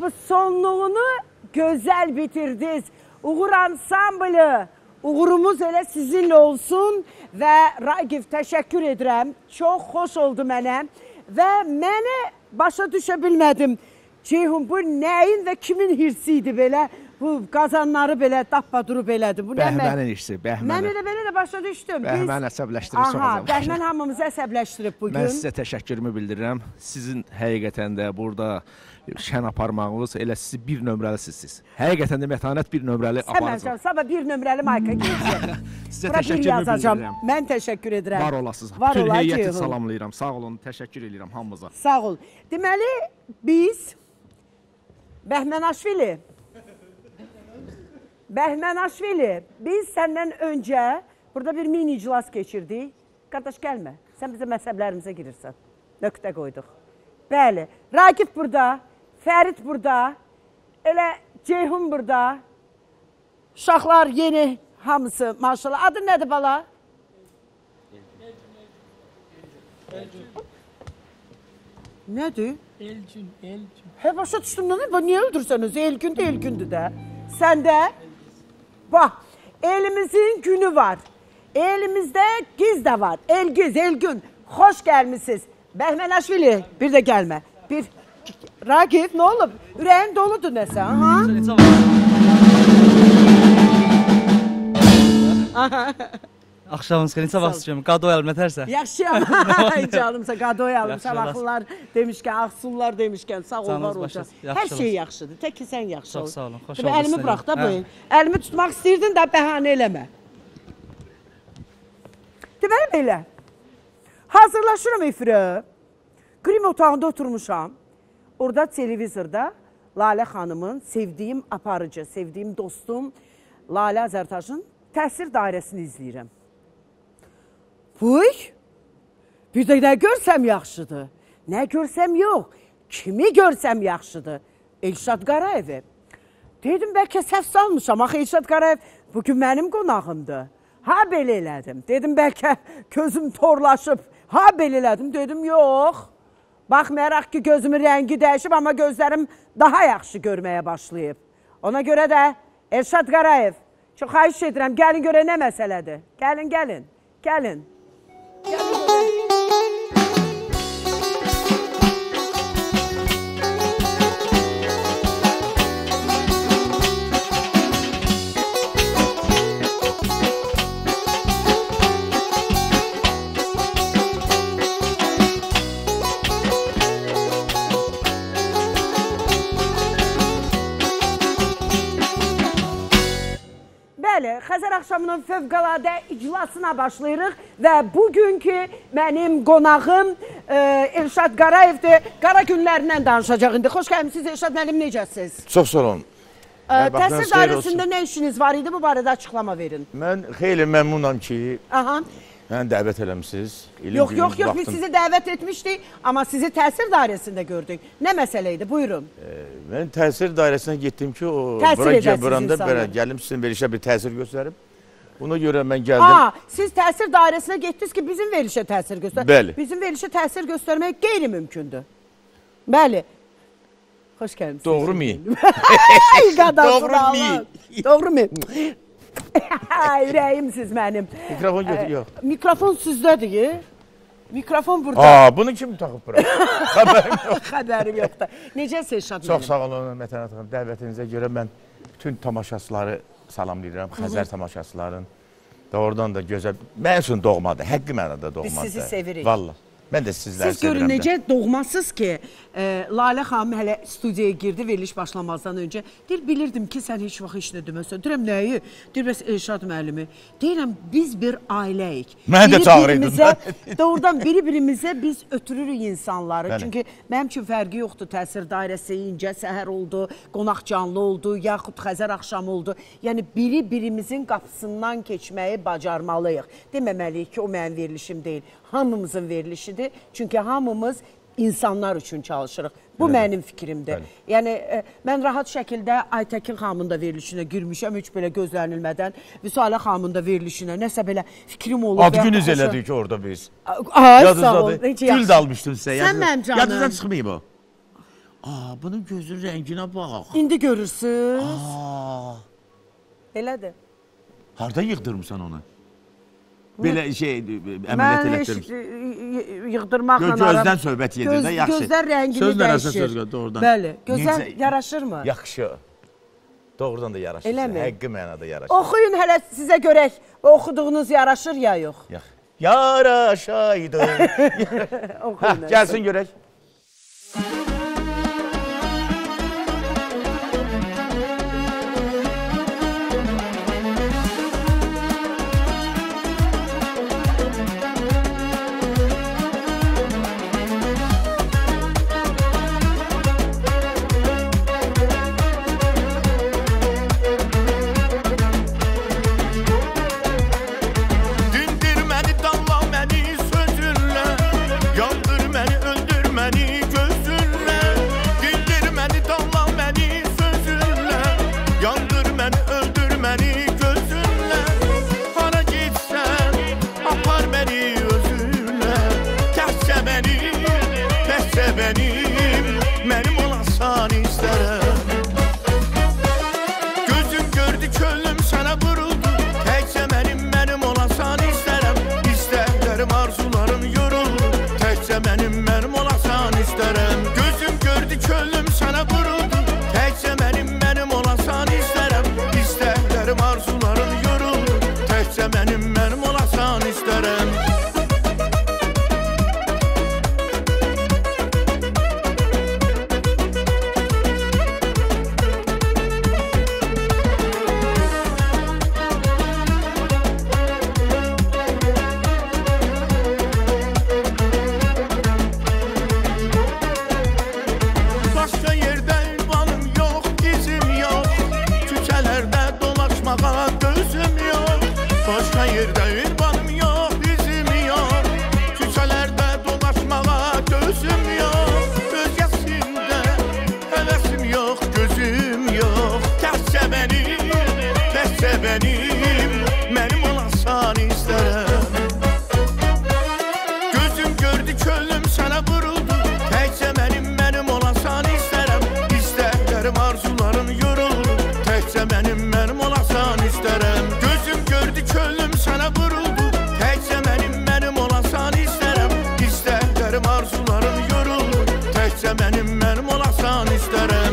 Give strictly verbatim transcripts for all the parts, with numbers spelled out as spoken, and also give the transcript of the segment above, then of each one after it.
bu sonluğunu gözəl bitirdiniz. Uğur ansamblı, uğurumuz elə sizinlə olsun və Ragif təşəkkür edirəm. Çox xoş oldu mənə və mənə başa düşə bilmədim. Ceyhun, bu nəyin və kimin hirsi idi belə? Bu qazanları belə tappa durub elədi. Bəhmənin işsi, Bəhməni. Mən elə belə də başa düşdüm. Bəhmən əsəbləşdirir son zaman. Bəhmən hamımızı əsəbləşdirib bugün. Mən sizə təşəkkürümü bildirirəm. Sizin həqiqətən də burada şən aparmağınız elə sizi bir nömrəlisiniz. Həqiqətən də mətanət bir nömrəli aparacaq. Səmən, sabah bir nömrəli mayka giyəcək. Sizə təşəkkürümü bildirirəm. Mən təşəkkür edirəm. Var olasınız. Bütün heyəti salamlayıram. Sağ olun, təşəkkür edirəm hamımıza. Sağ ol. Deməli, biz Bəhmənaşvili Bəhmənaşvili, biz səndən öncə burada bir mini iclas keçirdik. Qardaş, gəlmə, sən bizə məsələlərimizə girirsən. Nöqtə qoyduq. Bəli, Ragif burada, Fərid burada, elə Ceyhun burada. Uşaqlar yeni hamısı, maşallah. Adı nədir bala? Elgün. Nədir? Elgün, Elgün. Hə, başa düşdüm, niyə öldürsənüz? Elgün də Elgündür də. Sən də? Bax, elimizin günü var. Elimizdə giz də var. Elgiz, Elgün. Xoş gəlmişsiniz. Bəhmənaşvili, bir də gəlmə. Bir, Ragif, nə olub? Ürəyin doludur nəsə, aha? Axşamınız xeyir, sabah sıçıyorum. Qadoy alım, nətərsə? Yaxşıyam. Canımsa, qadoy alım. Sabahlılar demişkən, Ağsunlar demişkən, sağ ol, var olacaq. Hər şey yaxşıdır. Tək ki, sən yaxşı ol. Çox sağ olun, xoş oldunuz. Əlimi bırax da bu. Əlimi tutmaq istəyirdin də bəhanə eləmə. Deməli belə. Hazırlaşıram efirə. Qrim otağında oturmuşam. Orada televizorda Lalə xanımın sevdiyim aparıcı, sevdiyim dostum Lalə Azərtaşın təsir dairəsini izləyirəm. Buy, bir də nə görsəm yaxşıdır, nə görsəm yox, kimi görsəm yaxşıdır, Elşad Qarayevi. Dedim, bəlkə səhv salmışam, axı Elşad Qarayev bugün mənim qonağımdır. Ha, belə elədim, dedim, bəlkə gözüm torlaşıb, ha, belə elədim, dedim, yox. Baxmayaraq ki, gözümün rəngi dəyişib, amma gözlərim daha yaxşı görməyə başlayıb. Ona görə də Elşad Qarayev, çox xahiş edirəm, gəlin görə nə məsələdir? Gəlin, gəlin, gəlin. Gəlin görək. Xəzər axşamının fövqəladə iclasına başlayırıq və bugünkü mənim qonağım e, Elşad Qarayevdir. Qara günlərindən danışacaq indi. Xoş gəlmişsiniz Elşad müəllim, necəsiniz? Çox sağ olun. E, təhsil dairəsində nə işiniz var idi? Bu barədə açıqlama verin. Mən xeyli məmnunam ki, Aha. Mən dəvət eləmişsiniz. Yox, yox, yox, biz sizi dəvət etmişdik, amma sizi təsir dairəsində gördük. Nə məsələ idi? Buyurun. E, mən təsir dairəsinə getdim ki, o bura buranda belə gəlim, sizin verilişə bir təsir göstərib. Buna görə mən gəldim. Ha, siz təsir dairəsinə getdiniz ki, bizim verilişə təsir göstərmək. Bəli. Bizim verilişə təsir göstərmək qeyri-mümkündür. Bəli. Xoş gəlmişsiniz. Doğru mu? Doğru mu? Doğru mu? Ürəyimsiz mənim. Mikrofon götür, yox. Mikrofon sizdədir. Mikrofon burada. Aa, bunu kim taxıb bura? Xəbərim yox. Xəbərim yoxdur. Necəsiz Elşad müəllim? Çox sağ olun Mətənət xanım. Dəvətinizə görə mən bütün tamaşaçıları salamlayıram. Xəzər tamaşaçıların. Doğrudan da gözəl. Mən üçün doğmadır. Həqqi mənada doğmadır. Biz sizi sevirik. Vallahi. Mən də sizləri Siz görün necə doğmasız ki, e, Lalə xanım hələ studiyaya girdi veriliş başlamazdan öncə. Deyir, bilirdim ki, sən heç vaxt heç nə deməsən. Deyirəm, nəyi? Deyir, bəs Elşad müəllimi. Deyirəm, biz bir ailəyik. Mən də çağırıydım. Doğrudan biri-birimizə biz ötürürük insanları. Bəli. Çünki mənim üçün fərqi yoxdur. Təsir dairəsi incə səhər oldu, qonaq canlı oldu, yaxud Xəzər axşamı oldu. Yəni, biri-birimizin qapısından keçməyi bacarmalıyıq. Deməməliyik ki, o mənim verilişim deyil. Hamımızın verilişidir. Çünki hamımız insanlar üçün çalışırıq. Bu Bəli. Mənim fikrimdir. Bəli. Yəni, e, mən rahat şəkildə Aytəkin xanımın da verilişinə girmişəm, heç belə gözlənilmədən. Vüsalə xanımın da verilişinə, nəsə belə fikrim olur. Ad günüz elədik ki, orada biz. Ay, sağ ol. Gül də almışdın sizə. Sən mənim canım. Yadınızdan çıxmayıb o. Aa, bunun gözün rənginə bax. İndi görürsünüz. Aa, Elədir. harda yığdırmısan onu? Belə şey, əməliyyat Mən heç elətdirmiş. yığdırmaqla Gö gözdən söhbət yedir də, yaxşı. Gözlər rəngini Sözlə arası dəyişir. söz doğrudan. Bəli, gözəl Necə- yaraşır mı? Yaxşı. Doğrudan da yaraşır. Eləmi? Həqiqi mənada yaraşır. Oxuyun hələ sizə görək. Oxuduğunuz yaraşır ya yox? Yax. Yaraşaydı. Oxuyun. Hə, gəlsin görək. Dindir məni, danla məni sözünlə, yandır məni, öldür məni gözünlə. Dindir məni, danla məni sözünlə, yandır məni, öldür məni gözünlə. Hara getsən, apar məni özünlə. Təhcə mənim, təhcə mənim, mənim olasan istərəm. Gözüm gördü könlüm sana vuruldu. Təkcə mənim, mənim olasan istərəm. İstəklərim, arzularım yoruldu. Təkcə mənim, mənim olasan istərəm. Gözüm gördü könlüm sana vuruldu. Təkcə mənim, mənim olasan istərəm. İstəklərim, arzularım yoruldu. Təkcə mənim, mənim olasan istərəm. Başqa yerdə ünvanım yox, izim yox. Küçələrdə dolaşmağa gözüm yox. Başqa yerdə ünvanım yox, izim yox. Küçələrdə dolaşmağa gözüm yox. Özgəsində həvəsim yox, gözüm yox. Təhcə mənim, təhcə mənim, mənim olasan istərəm. Gözüm gördü könlüm sana vuruldu. Təkcə mənim, mənim olasan istərəm. İstəklərim, arzularım yoruldu. Təkcə mənim, mənim olasan istərəm. Gözüm gördü könlüm sana vuruldu. Təkcə mənim, mənim olasan istərəm. İstəklərim, arzularım yoruldu. Təkcə mənim, mənim olasan istərəm.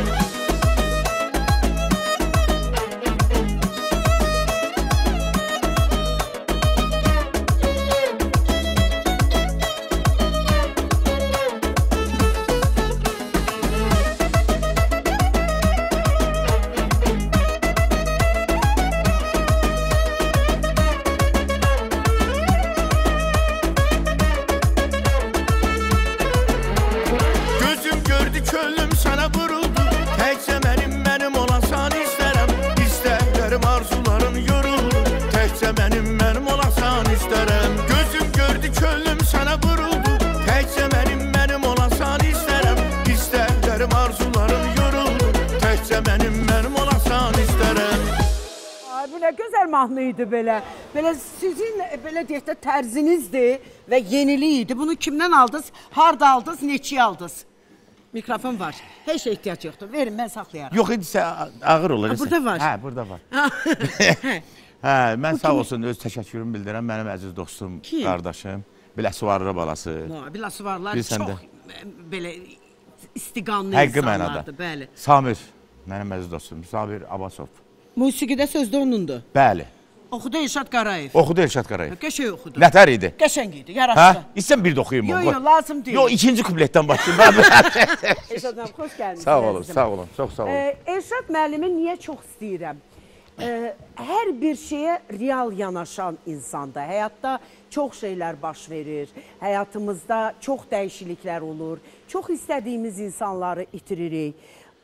Gözüm gördü könlüm sana vuruldu. Təkcə mənim, mənim olasan istərəm. İstəklərim, arzularım yoruldu. Təkcə mənim, mənim olasan istərəm. Gözüm gördü könlüm sana vuruldu. Təkcə mənim, mənim olasan istərəm. İstəklərim, arzularım yoruldu. Təkcə mənim, mənim olasan istərəm. Ay, bu nə gözəl mahnı idi belə. Belə sizin e, belə deyək də tərzinizdir və yenilik idi. Bunu kimdən aldınız? Harda aldınız? Neçəyə aldınız? Mikrofon var. Heç ehtiyac yoxdur. Verin, mən saxlayaram. Yox idisə ağır olur. Ha, burada var. Hə, burada var. Hə, mən sağ olsun öz təşəkkürümü bildirəm. Mənim əziz dostum, Kim? qardaşım, Biləsuvarlı balası. Bilası varlar Bilirsən çox e, belə istiqanlı Həqiqi insanlardır. mənada. Bəli. Samir, mənim əziz dostum, Samir Abbasov. Musiqidə sözdə onundur. Bəli. Oxudu Elşad Qarayev. Oxudu Elşad Qarayev. Qəşəng oxudu. Nətər idi? Qəşəng idi, Hə? yaraşdı. İstəyirəm bir də oxuyum Yox, onu. yox, lazım deyil. Yox, ikinci kupletdən başlayayım. Elşad müəllim, xoş gəldiniz. Sağ olun, əzizim. sağ olun, çox sağ olun. Ee, Elşad müəllimi niyə çox istəyirəm? Ee, hər bir şeyə real yanaşan insanda, həyatda çox şeylər baş verir, həyatımızda çox dəyişikliklər olur, çox istədiyimiz insanları itiririk.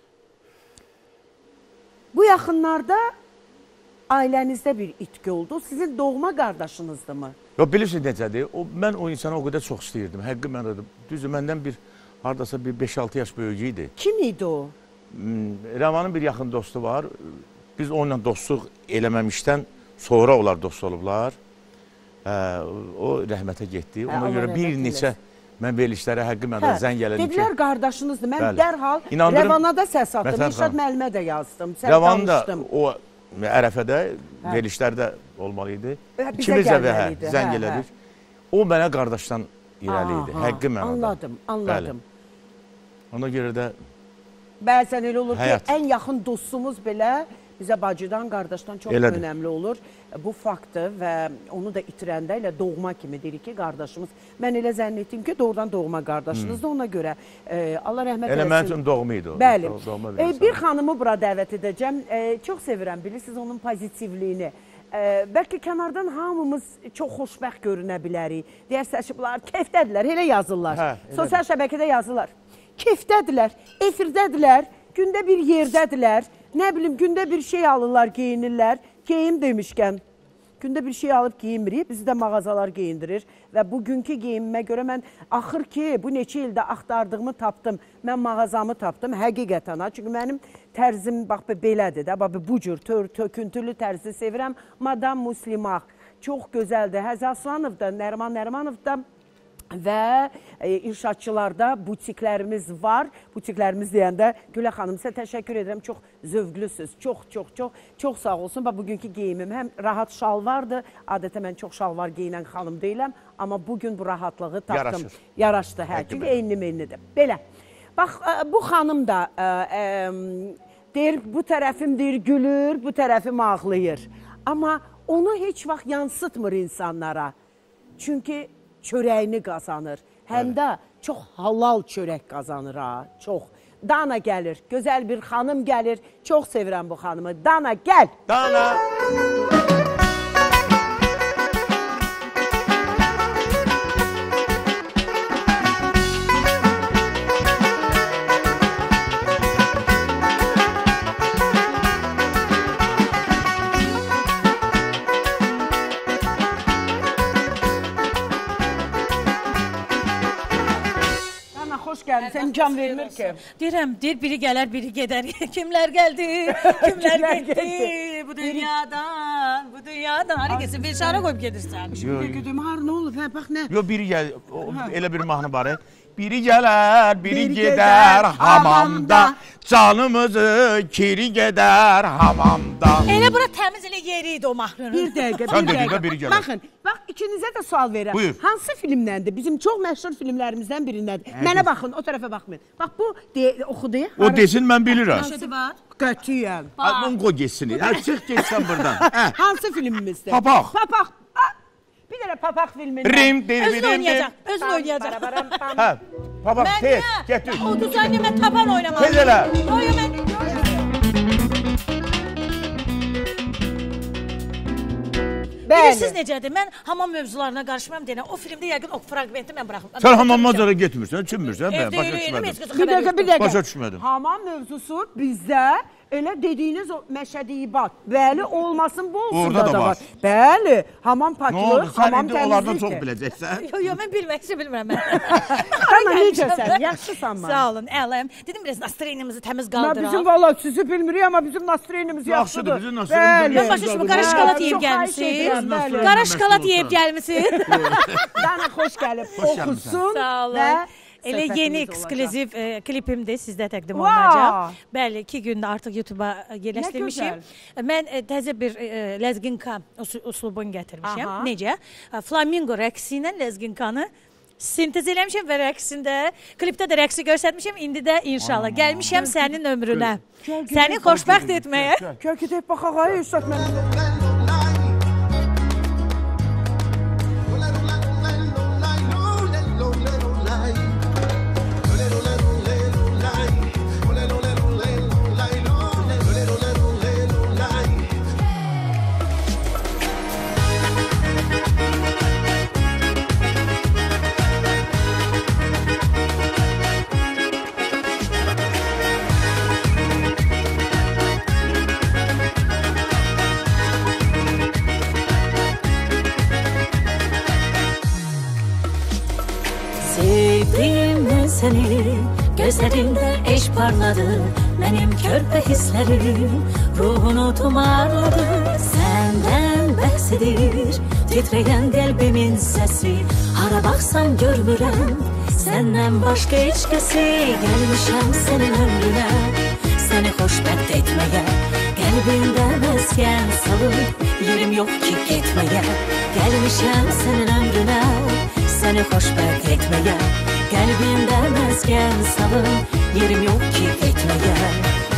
Bu yaxınlarda ailənizdə bir itki oldu, sizin doğma qardaşınızdırmı? Yox, bilirsiniz necədir? O, mən o insana o qədər çox istəyirdim, həqiqi mənada. Düzdür, məndən bir, haradasa bir beş altı yaş böyük idi. Kim idi o? Rəvanın bir yaxın dostu var. Biz onunla dostluq eləməmişdən sonra onlar dost olublar. Hə, o rəhmətə getdi. Ona Allah görə bir rəhmət neçə Mən verilişlərə həqqi mənada zəng elədim ki... Dedilər qardaşınızdır. Mən Bəli. dərhal İnandırım, Rəvana da səs atdım. Məsələn, İrşad xanım. müəllimə də yazdım. Sən Rəvanın da danışdım. o ərəfədə verilişlərdə olmalı idi. Bizə İkimiz də və hə, gəlməli idi. zəng Hə, elədik. O mənə qardaşdan irəli idi. Aha, Həqqi mənada. Anladım, anladım. Bəli. Ona görə də Bəzən elə olur ki, Həyat. ən yaxın dostumuz belə bizə bacıdan, qardaşdan çox Elədir. önəmli olur. Bu faktdır və onu da itirəndə elə doğma kimi deyirik ki, qardaşımız. Mən elə zənn etdim ki, doğrudan doğma qardaşınız da ona görə. E, Allah rəhmət elə eləsin. mənim üçün doğma idi o. Bəli. Do- doğma bir E, insan. bir xanımı bura dəvət edəcəm. E, çox sevirəm, bilirsiniz onun pozitivliyini. E, bəlkə kənardan hamımız çox xoşbəxt görünə bilərik. Deyərsəşiblər, keyfdədirlər, elə yazırlar. Hə, elədir. Sosial şəbəkədə yazırlar. Keyfdədirlər, efirdədirlər, gündə bir yerdədirlər. Nə bilim, gündə bir şey alırlar, geyinirlər. Geyim demişkən, gündə bir şey alıb geyinmirik, bizi də mağazalar geyindirir. Və bugünkü geyimimə görə mən axır ki, bu neçə ildə axtardığımı tapdım. Mən mağazamı tapdım, həqiqətən. ha. Çünki mənim tərzim, bax, belədir də. Bax, bu cür tör, töküntülü tərzi sevirəm. Madam Muslimah, çox gözəldir. Həzi Aslanov da, Nərman Nərmanov da və e, irşadçılarda butiklərimiz var. Butiklərimiz deyəndə Gülə xanım, sizə təşəkkür edirəm. Çox zövqlüsünüz. Çox, çox, çox, çox sağ olsun. Bax, bugünkü geyimim həm rahat şalvardır. Adətən mən çox şalvar geyinən xanım deyiləm. Amma bugün bu rahatlığı tapdım. Yaraşır. Yaraşdı, hə. Çünki enli-menlidir. Belə. Bax, e, bu xanım da e, e, deyir, bu tərəfim deyir, gülür, bu tərəfim ağlayır. Amma onu heç vaxt yansıtmır insanlara. Çünki çörəyini qazanır. Həm də çox halal çörək qazanır ha, çox. Dana gəlir, gözəl bir xanım gəlir. Çox sevirəm bu xanımı. Dana, gəl. Dana! Xoş gəldin, sən imkan vermir ki. Deyirəm, deyir, biri gələr, biri gedər. Kimlər gəldi, kimlər getdi bu dünyadan, bu dünyadan. Hani kesin bir şara koyup gedirsən. Şimdi güdüm, har nə olub, hə, bax nə? Yo, biri gəl, o, elə bir mahnı var. Biri gələr, biri gedər hamamda, canımızı kiri gedər hamamda. Elə bura təmiz elə yeri idi o mahnının. Bir dəqiqə, bir Sən dedin dəqiqə. də biri gələr. Baxın, bax ikinizə də sual verirəm. Buyur. Hansı filmdəndir? Bizim çox məşhur filmlərimizdən birindədir. Mənə baxın, o tərəfə baxmayın. Bax bu de, oxudu. O desin, mən bilirəm. Şöyle var. Qətiyyən. Onu qoy geçsin. Hə, çıx geçsən buradan. Hə. Hansı filmimizdir? Papaq. Papaq. Ah, bir dənə Papaq filmindən. Rim, dim, Özün dim, oynayacaq, dim. özün oynayacaq. Hə, papaq, Mən tez, ya, getir. otuz saniye mən tapan oynamalıyım. Tez elə. Oyo mən. Bilirsiniz necədir? Mən hamam mövzularına qarışmam deyən, o filmdə yəqin o fragmenti mən buraxım. Sən hamamdan sonra getmirsən, çünmürsən, mən Evdə başa yürüyürüm, heç düşmədim. kəsə Bir xəbər dəqiqə, bir yoxdur. dəqiqə. Başa düşmədim. Hamam mövzusu bizdə elə dediyiniz o Məşədi-İbad. Bəli, olmasın bu olsun Orada da, da da var. var. Bəli, hamam Nə paklıq, oldu? Sən hamam indi onlardan çox təmizlikdir. biləcəksən. Yo, yo, mən bilmək isə bilmirəm mən. Tamam, necəsən? Yaxşısan mı? Sağ olun, ələm. Dedim, biraz nastroyenimizi təmiz Ya qaldıraq. bizim valla sizi bilmirik ama bizim nastroyenimiz Yaxşıdır, yaxşıdır. bizim nastroyenimiz Mən başa düşmürəm, qara şokolad yeyib gəlmisiniz. Qara şokolad yeyib gəlmisiniz. Dana xoş gəlib, oxusun Sağ olun. və Elə söhbətimiz yeni olacaq. ekskluziv e, klipimdir, sizdə təqdim Wow. olunacaq. Bəli, iki gündə artıq YouTube'a yerləşdirmişim. gözəl. Mən e, təzə bir e, lezginka us uslubunu gətirmişəm. Aha. Necə? E, Flamingo rəqsi ilə lezginkanı sintez eləmişəm və rəqsində, klipdə də rəqsi göstərmişəm. İndi də inşallah gəlmişəm sənin ömrünə. Səni xoşbəxt etməyə. Gəl gedək baxaq ay Üstad mən. Sevdim ben seni, gözlerinde eş parladı. Benim körpe hislerim ruhunu tumarladı. Senden bahsedir titreyen kalbimin sesi. Hara baksam görmürem Senden başka hiç kəsi Gəlmişəm sənin ömrünə Səni xoşbəxt etməyə Qəlbində məskən salıb Yerim yox ki getməyə Gəlmişəm sənin ömrünə Səni xoşbəxt etməyə Qəlbində məskən salıb Yerim yox ki getməyə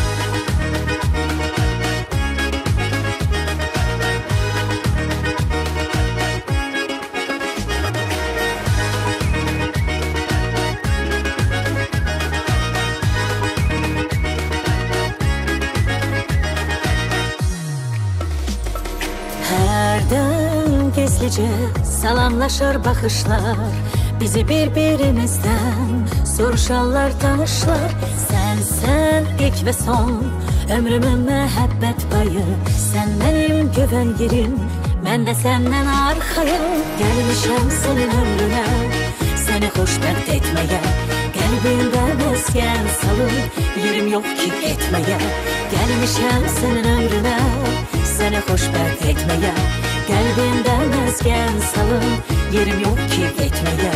Hərdən gizlicə salamlaşır baxışlar Bizi bir-birimizdən soruşarlar, tanışlar Sən, sən ilk və son ömrümün məhəbbət payı Sən mənim güvən yerim, mən də səndən arxayım Gəlmişəm sənin ömrünə, səni xoşbəxt etməyə Qəlbində məskən salıb, yerim yox ki etməyə Gəlmişəm sənin ömrünə Səni xoşbəxt etməyə Qəlbində məskən salın Yerim yox ki etməyə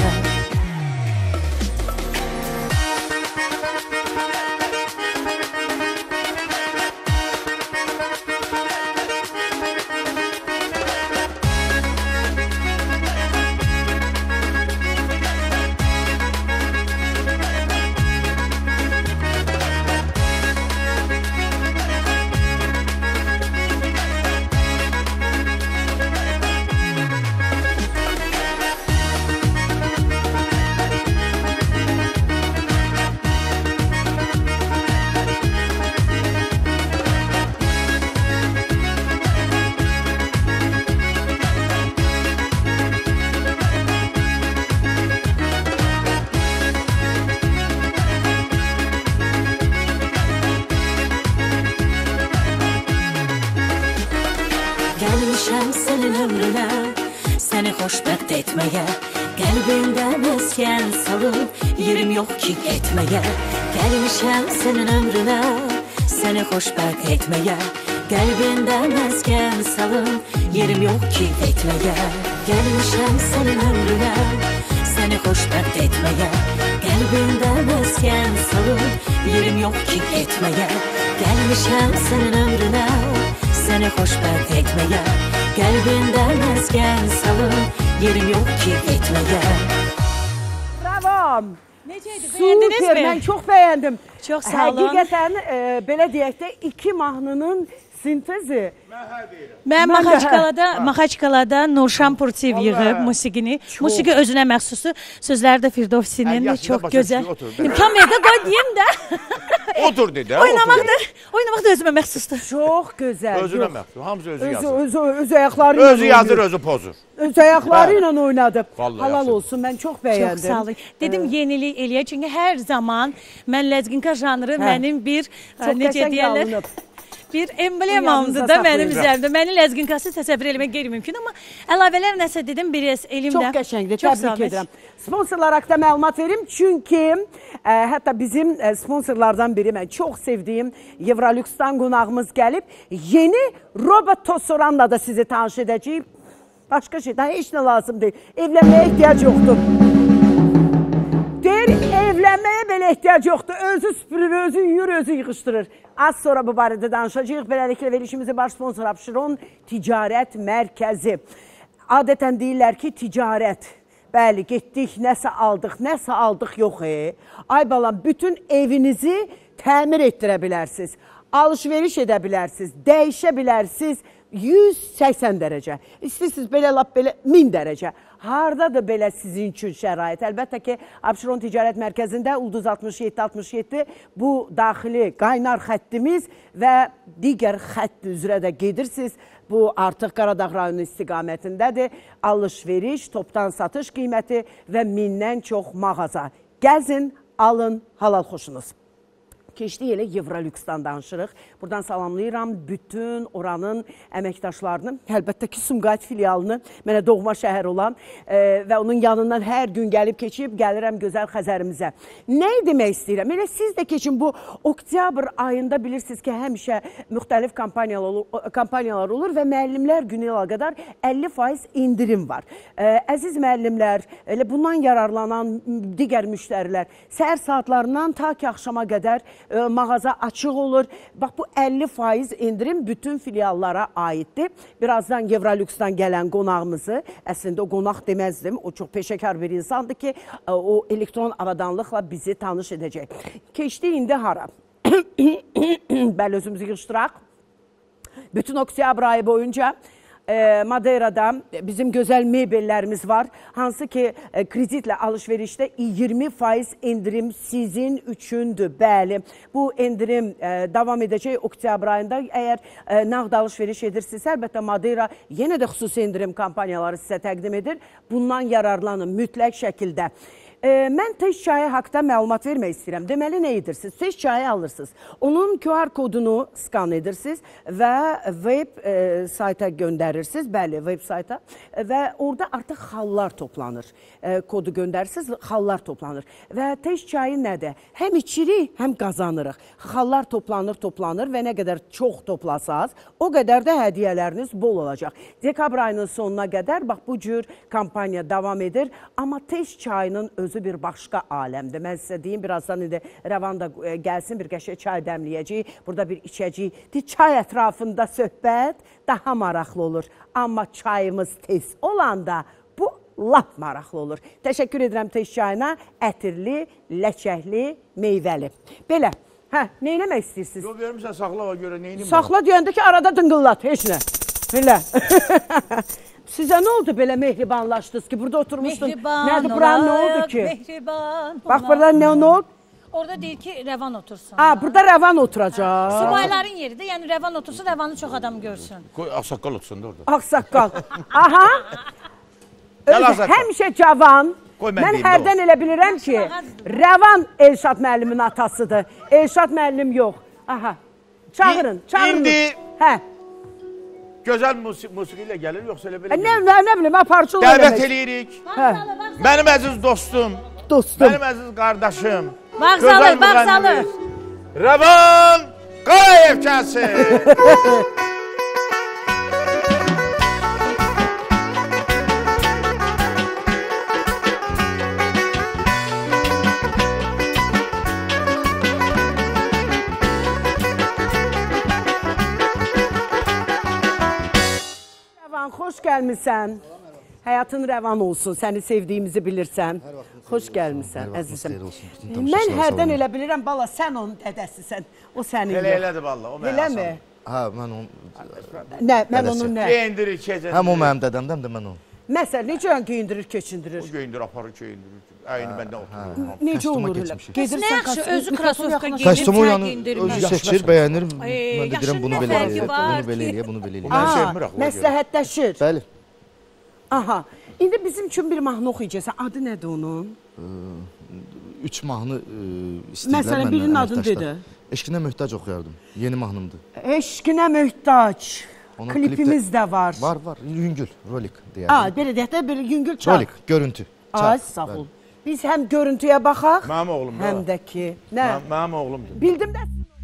Gəlmişəm sənin ömrünə Səni xoşbəxt etməyə Qəlbində məskən salıb Yerim yox ki etməyə Gəlmişəm sənin ömrünə Səni xoşbəxt etməyə Qəlbində məskən salıb Yerim yox ki etməyə Gəlmişəm sənin ömrünə Səni xoşbəxt etməyə Qəlbində məskən salıb Yerim yox ki etməyə Gəlmişəm sənin ömrünə Səni xoşbəxt etməyə Qəlbində məskən salıb Yerim yox ki etməyə Bravo! Necəydi, Super, bəyəndiniz mi? mən çox bəyəndim. Çox sağ olun. Həqiqətən, e, belə deyək də, iki mahnının sintezi. Mən Maxaçkalada, Maxaçkalada Nurşan Purtiyev yığıb musiqini. Musiqi özünə məxsusdur. Sözləri də Firdovsinin çox gözəl. Kamerada qoy deyim də. Otur dedi. Oynamaq da, oynamaq da özümə məxsusdur. Çox gözəl. Özünə məxsus. Hamısı özü yazır. Özü, özü, özü ayaqları ilə Özü yazır, özü pozur. Öz ayaqları ilə oynadı. Vallahi Halal yaxşı. olsun, mən çox bəyəndim. Çox sağ olun. Dedim yenilik eləyə, çünki hər zaman mən Ləzginka janrı mənim bir, necə deyərlər, bir emblemamdır da mənim üzərimdə. Məni Ləzginkası təsəvvür eləmək qeyri-mümkün, amma əlavələr nəsə dedim, bir elimdə. Çox qəşəngdir, təbrik edirəm. Sponsorlar haqqında məlumat verim, çünki ə, hətta bizim ə, sponsorlardan biri, mən çox sevdiyim Evrolüksdən qonağımız gəlib. Yeni robot tosoranla da sizi tanış edəcəyim. Başqa şeydən heç nə lazım deyil. Evlənməyə ehtiyac yoxdur. Deyir, evlənməyə belə ehtiyac yoxdur. Özü süpürür, özü yuyur, özü yığışdırır. Az sonra bu barədə danışacağıq. Beləliklə, verilişimizin baş sponsoru Abşeron Ticarət Mərkəzi. Adətən deyirlər ki, ticarət. Bəli, getdik, nəsə aldıq, nəsə aldıq yox. E. Ay balam, bütün evinizi təmir etdirə bilərsiniz. Alışveriş edə bilərsiniz, dəyişə bilərsiniz. yüz səksən dərəcə. İstəyirsiniz belə lap belə min dərəcə. Hardadır belə sizin üçün şərait? Əlbəttə ki, Abşeron Ticarət Mərkəzində Ulduz altmış yeddi altmış yeddi bu daxili qaynar xəttimiz və digər xətt üzrə də gedirsiniz. Bu artıq Qaradağ rayonu istiqamətindədir. Alışveriş, topdan satış qiyməti və mindən çox mağaza. Gəzin, alın, halal xoşunuz. Keçdik elə Evrolüksdən danışırıq. Buradan salamlayıram bütün oranın əməkdaşlarını, əlbəttə ki, Sumqayıt filialını, mənə doğma şəhər olan e, və onun yanından hər gün gəlib keçib, gəlirəm gözəl Xəzərimizə. Nəyi demək istəyirəm? Elə siz də keçin, bu oktyabr ayında bilirsiniz ki, həmişə müxtəlif kampaniyalar olur, kampaniyalar olur və müəllimlər günü ilə qədər əlli faiz indirim var. E, əziz müəllimlər, elə bundan yararlanan digər müştərilər səhər saatlarından ta ki, axşama qədər mağaza açıq olur. Bax, bu əlli faiz indirim bütün filiallara aiddir. Birazdan Evrolüksdən gələn qonağımızı, əslində o qonaq deməzdim, o çox peşəkar bir insandır ki, o elektron avadanlıqla bizi tanış edəcək. Keçdi indi hara? Bəli, özümüzü yığışdıraq. Bütün oktyabr ayı boyunca E, Madeira'da bizim gözəl mebellərimiz var. Hansı ki e, kreditlə alışverişdə iyirmi faiz indirim sizin üçündür. Bəli, bu indirim e, davam edəcək oktyabr ayında. Əgər e, nağd alışveriş edirsiniz, əlbəttə Madeira yenə də xüsusi indirim kampaniyaları sizə təqdim edir. Bundan yararlanın mütləq şəkildə. E, mən tez çayı haqda məlumat vermək istəyirəm. Deməli, nə edirsiniz? Tez çayı alırsınız. Onun Q R kodunu skan edirsiniz və web e, sayta göndərirsiniz. Bəli, web sayta. Və orada artıq xallar toplanır. E, kodu göndərirsiniz, xallar toplanır. Və tez çayı nədir? Həm içirik, həm qazanırıq. Xallar toplanır, toplanır və nə qədər çox toplasaz, o qədər də hədiyyələriniz bol olacaq. Dekabr ayının sonuna qədər, bax, bu cür kampaniya davam edir. Amma tez çayının özü bir başqa aləmdir. Mən sizə deyim, birazdan indi Rəvan da gəlsin, bir qəşəng çay dəmləyəcək, burada bir içəcək. Çay ətrafında söhbət daha maraqlı olur. Amma çayımız tez olanda bu lap maraqlı olur. Təşəkkür edirəm tez çayına, ətirli, ləçəkli, meyvəli. Belə, hə, nə eləmək istəyirsiniz? Yol vermişsən, saxla o görə, neyini? Saxla deyəndə ki, arada dıngıllat, heç nə. Belə. Sizə nə oldu belə mehribanlaşdınız ki, burada oturmuşdun? Mehriban Nədir, buranın nə oldu ki? Mehriban Bax, burada nə oldu? Orada deyir ki, Rəvan otursun. Aa, burada Rəvan oturacaq. Subayların yeridir, yəni Rəvan otursun, Rəvanı çox adam görsün. Qoy, ağsaqqal otursun da orada. Ağsaqqal. Aha. Özü həmişə cavan. Mən hərdən elə bilirəm ki, Rəvan Elşad müəllimin atasıdır. Elşad müəllim yox. Aha. Çağırın, çağırın. İndi hə. Gözəl musiqi ilə gəlir, yoxsa elə belə? Nə, nə, nə bilim, aparıcılıq eləmək. Dəvət eləyirik. Hə. Mənim əziz dostum, dostum, mənim əziz qardaşım, Bağzalı, Bağzalı. Rəvan Qarayev gəlsin. Xoş gəlmişsən. Həyatın rəvan olsun. Səni sevdiyimizi bilirsən. Xoş gəlmişsən, əzizim. Mən hərdən elə bilirəm, bala, sən onun dədəsisən. O sənin yox. Elə elədir, valla. Elə mi? Hə, mən onun... Nə, mən onun nə? Geyindirir, keçindirir. Həm o mənim dədəmdir, həm də mən onun. Məsəl, necə geyindirir, keçindirir? O geyindirir, aparır, geyindirir. Əyini məndə oturur. Necə olur elə? Nə yaxşı, özü krasovka geyinir, kostumu yəni özü seçir, bəyənir. Mən də deyirəm, bunu belə eləyə, bunu belə eləyə, bunu belə eləyə. Məsləhətləşir. Bəli. Aha. İndi bizim üçün bir mahnı oxuyacaqsan. Adı nədir onun? Üç mahnı istəyirlər məndən. Məsələn, birinin adını dedi. Eşqinə möhtac oxuyardım. Yeni mahnımdır. Eşqinə möhtac. Klipimiz də var. Var, var. Yüngül, rolik deyərdim. Aa, belə deyək də, belə yüngül çal. Rolik, görüntü. Ay, sağ ol. Biz həm görüntüyə baxaq, mənim oğlum da. Həm də ki. Nə? Mənim oğlumdur. Bildim də.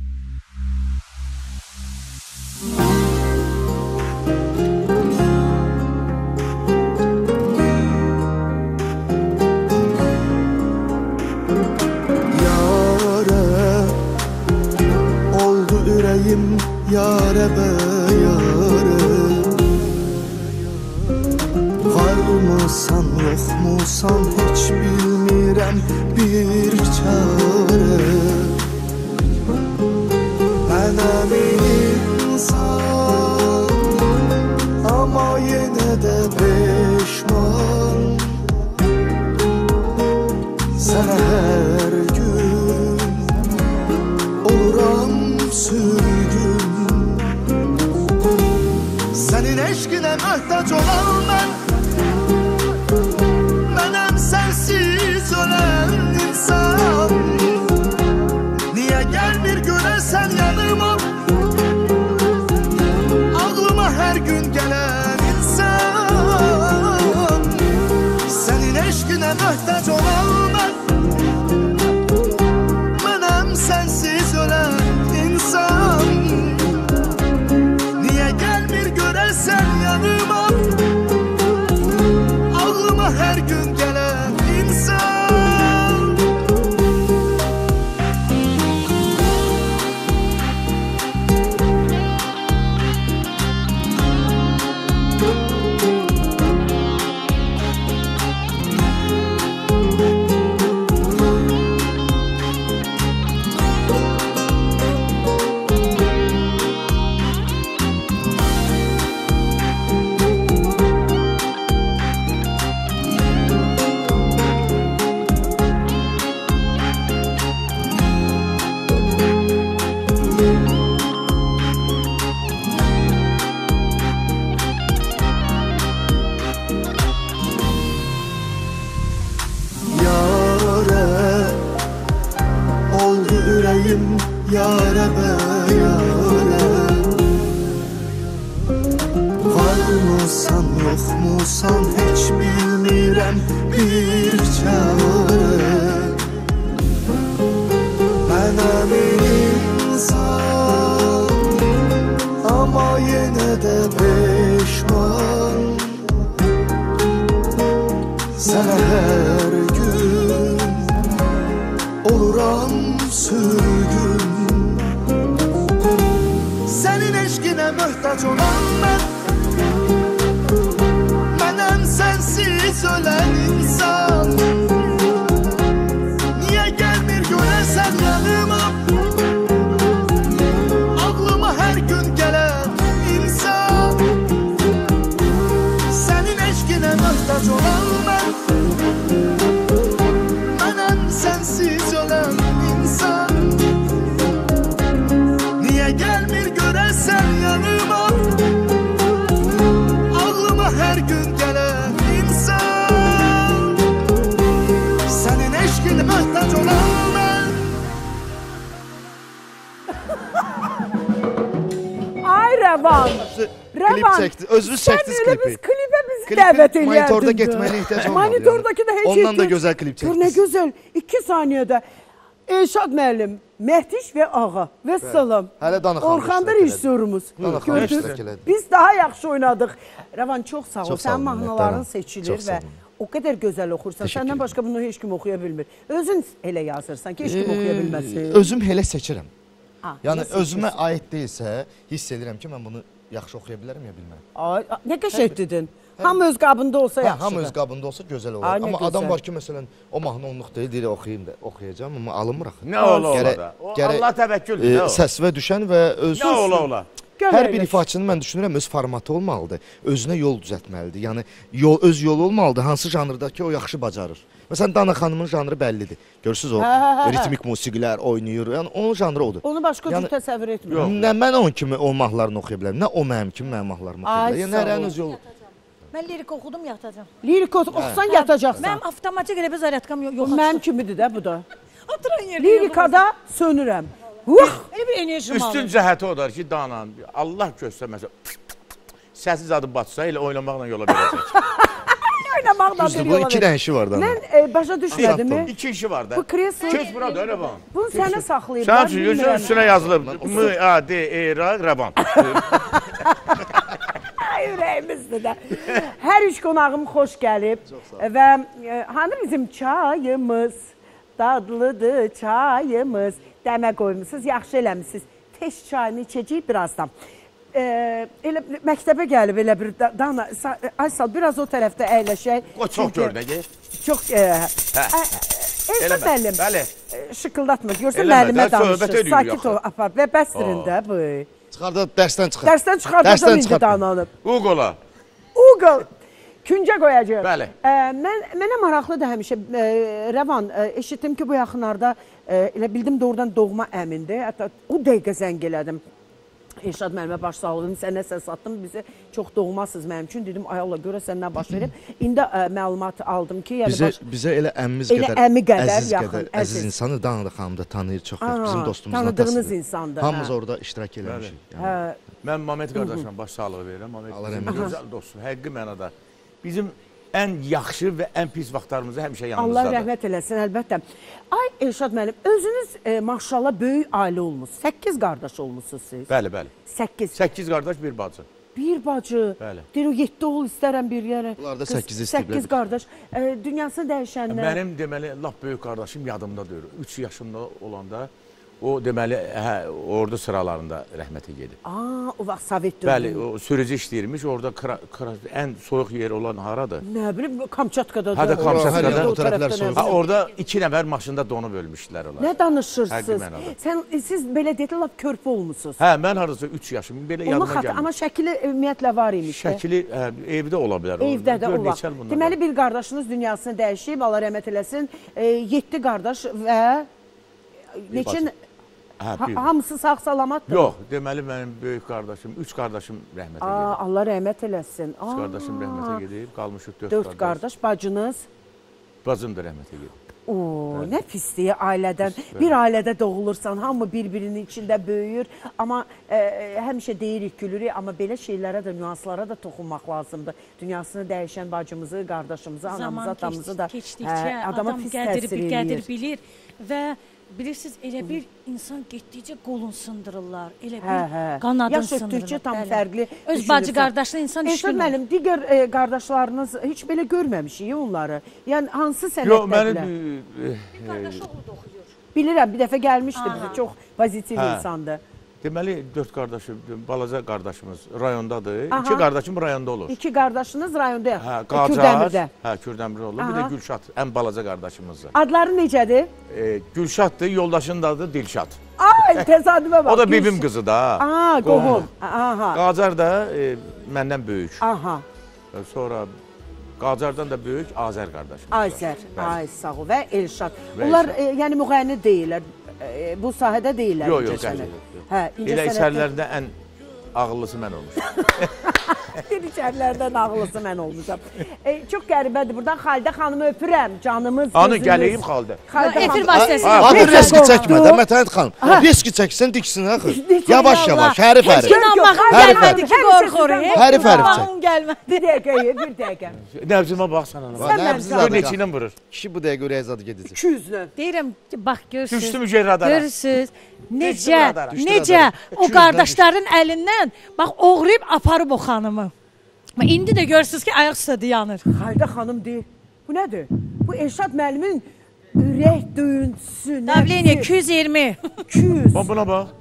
Yâre be yâre, varmısan yoxmusan heç bilmirəm bir çare. Mənəm insan, amma yenə də peşman. Sənə hər gün oluram sürgün. Sənin eşqinə möhtac olan mən, mənəm sənsiz ölən insan. Niyə gəlmir qəlbim yara bəyara. Varmısan, yoxmusan, heç bilmirəm bir çare. Mənəm insan, amma yenə də peşman. Sənə hər gün oluram sürgün. Sənin eşqinə möhtac olan mən, mənəm sənsiz ölən insan. Niyə gəlmir görəsən yanıma, ağlıma hər gün gələn insan. Sənin eşqinə möhtac olan mən, mənəm sənsiz ölən insan. Niyə gəlmir görəsən yanıma, ağlıma hər gün gələn insan. Sənin eşqinə möhtac olan mən. Ay Rəvan. Klip çəkdi, özünüz çəkdiniz Sən elə biz klipi. klipə bizi Klipin dəvət eləyərdin. monitorda getməyinə ehtiyac olmadı. Monitordakı da heç Ondan da ehtiyac- gözəl klip Gör, Nə çəkdiniz. gözəl. İki saniyədə Elşad müəllim, Məhdiş və Ağa və salam. Hələ Dana xanım Orxan da iştirak elədi. rejissorumuz. Dana xanım Gördünüz? iştirak elədi. Biz daha yaxşı oynadıq. Rəvan çox sağ ol. Çox sağ Sənin olun, mahnıların minnətdaram. seçilir Çox sağ və olun. o qədər gözəl oxursan. Təşəkkür Səndən ederim. başqa bunu heç kim oxuya bilmir. Özün elə yazırsan ki, heç kim oxuya bilməsin. Özüm elə seçirəm. Ha, Yəni elə özümə seçirsən. aid deyilsə, hiss edirəm ki, mən bunu yaxşı oxuya bilərəm ya bilmərəm. Ay, nə qəşəng dedin. Hamı öz qabında olsa Hə, yaxşıdır. hamı öz qabında olsa gözəl olar. Ay, nə Amma gözəl. adam var ki, məsələn, o mahnı onluq deyil, deyir oxuyayım da, oxuyacağam, amma alınmır axı. Nə ola ola Gərək- da. O gərək, Allah təvəkküldür, e, nə o? Səsvə düşən və öz Nə ola ola. hər bir ifaçının mən düşünürəm öz formatı olmalıdır. Özünə yol düzəltməlidir. Yəni yol öz yolu olmalıdır. Hansı janrdakı o yaxşı bacarır. Məsələn Dana xanımın janrı bəllidir. Görürsüz o Hə, hə, hə, hə. ritmik musiqilər oynayır. Yəni onun janrı odur. Onu başqa Yəni- cür təsəvvür etmirəm. Nə mən onun kimi o mahnılarını oxuya bilərəm, nə o mənim kimi mənim mahnılarımı oxuya Ay, bilər. Yəni sağ hərənin ol. öz yolu. Mən lirik oxudum, yatacam. Lirik oxusan yatacaqsan. Mənim avtomatik elə bir zaryadkam yox. Mənim kimidir də bu da. Oturan yerdə. Lirikada sönürəm. Vux! Elə bir enerjim Üstün alır. cəhəti odur ki, Dana, Allah göstərməsə, səssiz adı batsa, elə oynamaqla yola verəcək. Oynamaqla Düzdür, bir bu yola iki ver. dənə işi var da. Mən e, başa düşmədimi? İki işi var da. Bu kreslo... Keç bura da, Rəvan. Bunu sənə saxlayıblar, Sənin üçün gözün bilmirəm. üstünə yazılıb. M, A, D, E, R, Rəvan. Ay, ürəyimizdir də. Hər üç qonağım xoş gəlib. Və e, hanı bizim çayımız, dadlıdır çayımız. Dəmə qoymusunuz, yaxşı eləmişsiniz. Teş çayını içəcəyik birazdan. E, elə məktəbə gəlib elə bir da- Dana, sa- Aysal biraz o tərəfdə əyləşək. O çox Çünki- gördək. Çox e, Hə. Elşad Eləmə, müəllim. bəli. e, Şıqqıldatma. Görsən Eləmə, müəllimə də söhbət danışır. edirik Sakit axı. ol, apar. Və bəsdirin də bu. Çıxar da dərsdən çıxar. Dərsdən çıxardacam Dərsdən indi çıxart. Dananı. Google-a. Google. Küncə qoyacaq. Bəli. Ə, mən mənə maraqlıdır həmişə ə, Rəvan ə, eşitdim ki, bu yaxınlarda ə, elə bildim doğrudan doğma əmindir. Hətta o dəqiqə zəng elədim. Elşad müəllimə baş sağlığım, sən nəsə satdın, bizi çox doğmasız mənim üçün. Dedim, ay Allah, görəsən nə baş verib. İndi ə, məlumat aldım ki, yəni Bizə baş... bizə elə əmmimiz Elə qədər, əmi qədər əziz yaxın, qədər, əziz. əziz insanı Dana xanım da tanıyır çox Aa, yaxşı. Bizim dostumuzun tanıdığınız atasıdır. insandır, Hamımız hə. orada iştirak eləmişik. Yəni. Hə, Mən Mamet qardaşıma baş sağlığı verirəm. Mamet Allah bizim rəhmət gözəl dostum, həqiqi mənada. Bizim ən yaxşı və ən pis vaxtlarımızda həmişə yanımızdadır. Allah rəhmət eləsin, əlbəttə. Ay Elşad müəllim, özünüz e, maşallah böyük ailə olmusunuz. Səkkiz qardaş olmusunuz siz. Bəli, bəli. Səkkiz. Səkkiz qardaş, bir bacı. Bir bacı. Bəli. Deyir o yeddi oğul istərəm bir yerə. Bunlar da Qız, səkkizi istəyiblər. Səkkiz qardaş. E, dünyasını dəyişənlər. Mənim deməli lap böyük qardaşım yadımdadır. üç yaşımda olanda o deməli hə, ordu sıralarında rəhmətə gedib. Aa, o vaxt Sovet Bəli, dövrü. o sürücü işləyirmiş. Orada kra, kra, ən soyuq yer olan haradır? Nə bilim, Kamçatkada. Hə də da- Kamçatkada. o- o O tərəflər tərəfdən soyuq. nə Ha, bilim. orada iki nəfər maşında donub ölmüşdülər onlar. Nə danışırsınız? Həqiqi mənada. Sən, siz belə dedin, lap körpə olmusunuz. Hə, mən hardasa üç yaşım, belə Onu yadıma xat, gəlmir. amma şəkili ümumiyyətlə var imiş. də. Şəkili hə, evdə ola bilər. o. Evdə də Gör, o vaxt. neçə il bundan Deməli var. bir qardaşınız dünyasını dəyişib, Allah rəhmət eləsin. E, yeddi qardaş və neçə bacı. Hə, ha, bir. hamısı sağ salamatdır. Yox, deməli mənim böyük qardaşım, üç qardaşım rəhmətə Aa, gedib. Allah rəhmət eləsin. Üç Aa, qardaşım rəhmətə gedib, qalmışıq dörd, Dörd qardaş, bacınız. Bacım da rəhmətə gedib. Oo, nə pisliyi ailədən. Bir ailədə doğulursan, hamı bir-birinin içində böyüyür. Amma e, həmişə deyirik, gülürük, amma belə şeylərə də, nüanslara da toxunmaq lazımdır. Dünyasını dəyişən bacımızı, qardaşımızı, anamızı, atamızı da keçdikcə hə, adama adam pis qədir, təsir eləyir. qədir bilir və bilirsiniz, elə bir insan getdikcə qolun sındırırlar, elə bir hə, hə. qanadın Yaş sındırırlar. ötdükcə tam fərqli Öz bacı qardaşına insan Eşrəf düşkün olur. müəllim, digər e, qardaşlarınız heç belə görməmişik onları. Yəni hansı Yox, sənətdədirlər? mənim Bir qardaş oğlu da oxuyur. Bilirəm, bir dəfə gəlmişdi Aha. bizə, çox pozitiv Hə. insandır. deməli dörd qardaşım, balaca qardaşımız rayondadır. Aha. İki qardaşım rayonda olur. İki qardaşınız rayonda, Hə, e, Qacar, Kürdəmirdə. hə, Kürdəmirdə olur. Bir Aha. də Gülşad, ən balaca qardaşımızdır. Adları necədir? E, Gülşaddır, yoldaşının da adı Dilşad. Ay, təsadüfə bax. O da Gülşah. bibim qızı da. Aa, qohum. Aha. Qacar da e, məndən böyük. Aha. E, Sonra Qacardan da böyük Azər qardaşım. Ayzər, ay sağ ol və Elşad. Və Onlar Elşad. e, yəni müğənni deyirlər. E, bu sahədə deyirlər. Yox, incə yox, sənət. yox, yox. Hə, incə Elə sənətdə- əsərlərdə ən ağıllısı mən olmuşam. Bir içərlərdən ağlısı mən olmuşam. E, çox qəribədir. Buradan Xalidə xanımı öpürəm. Canımız, Anı gözümüz. gələyim xalda. Xalidə Efir xanım- vasitəsilə. Abi Necə riski qorxdu? çəkmə də Mətanət xanım. Riski çəksən diksin axı. Necə Yavaş Allah? yavaş, hərif Heç hərif. inanmağım Hərif gəlmədi ki, hərif. qorxur. Hərif Heç hərif çək. inanmağım gəlmədi. Bir dəqiqə, bir dəqiqə. Nəbzimə baxsan ana. Sən Nə mənim bizi canım. Gör neçə ilə vurur. Kişi bu dəqiqə ürəyə zad gedəcək. iki yüzlü. Deyirəm ki, bax görürsüz. Düşdü mücər radara. Görürsüz. Necə, Düşdü radara. Düşdü necə radara. o qardaşların əlindən bax oğrayıb aparıb o xanımı. İndi də görürsüz ki, ayaq üstə yanır. Xalidə xanım deyir. Bu nədir? Bu Elşad müəllimin ürək döyüntüsü. Davleniya iki yüz iyirmi. iki yüz. Bax buna bax.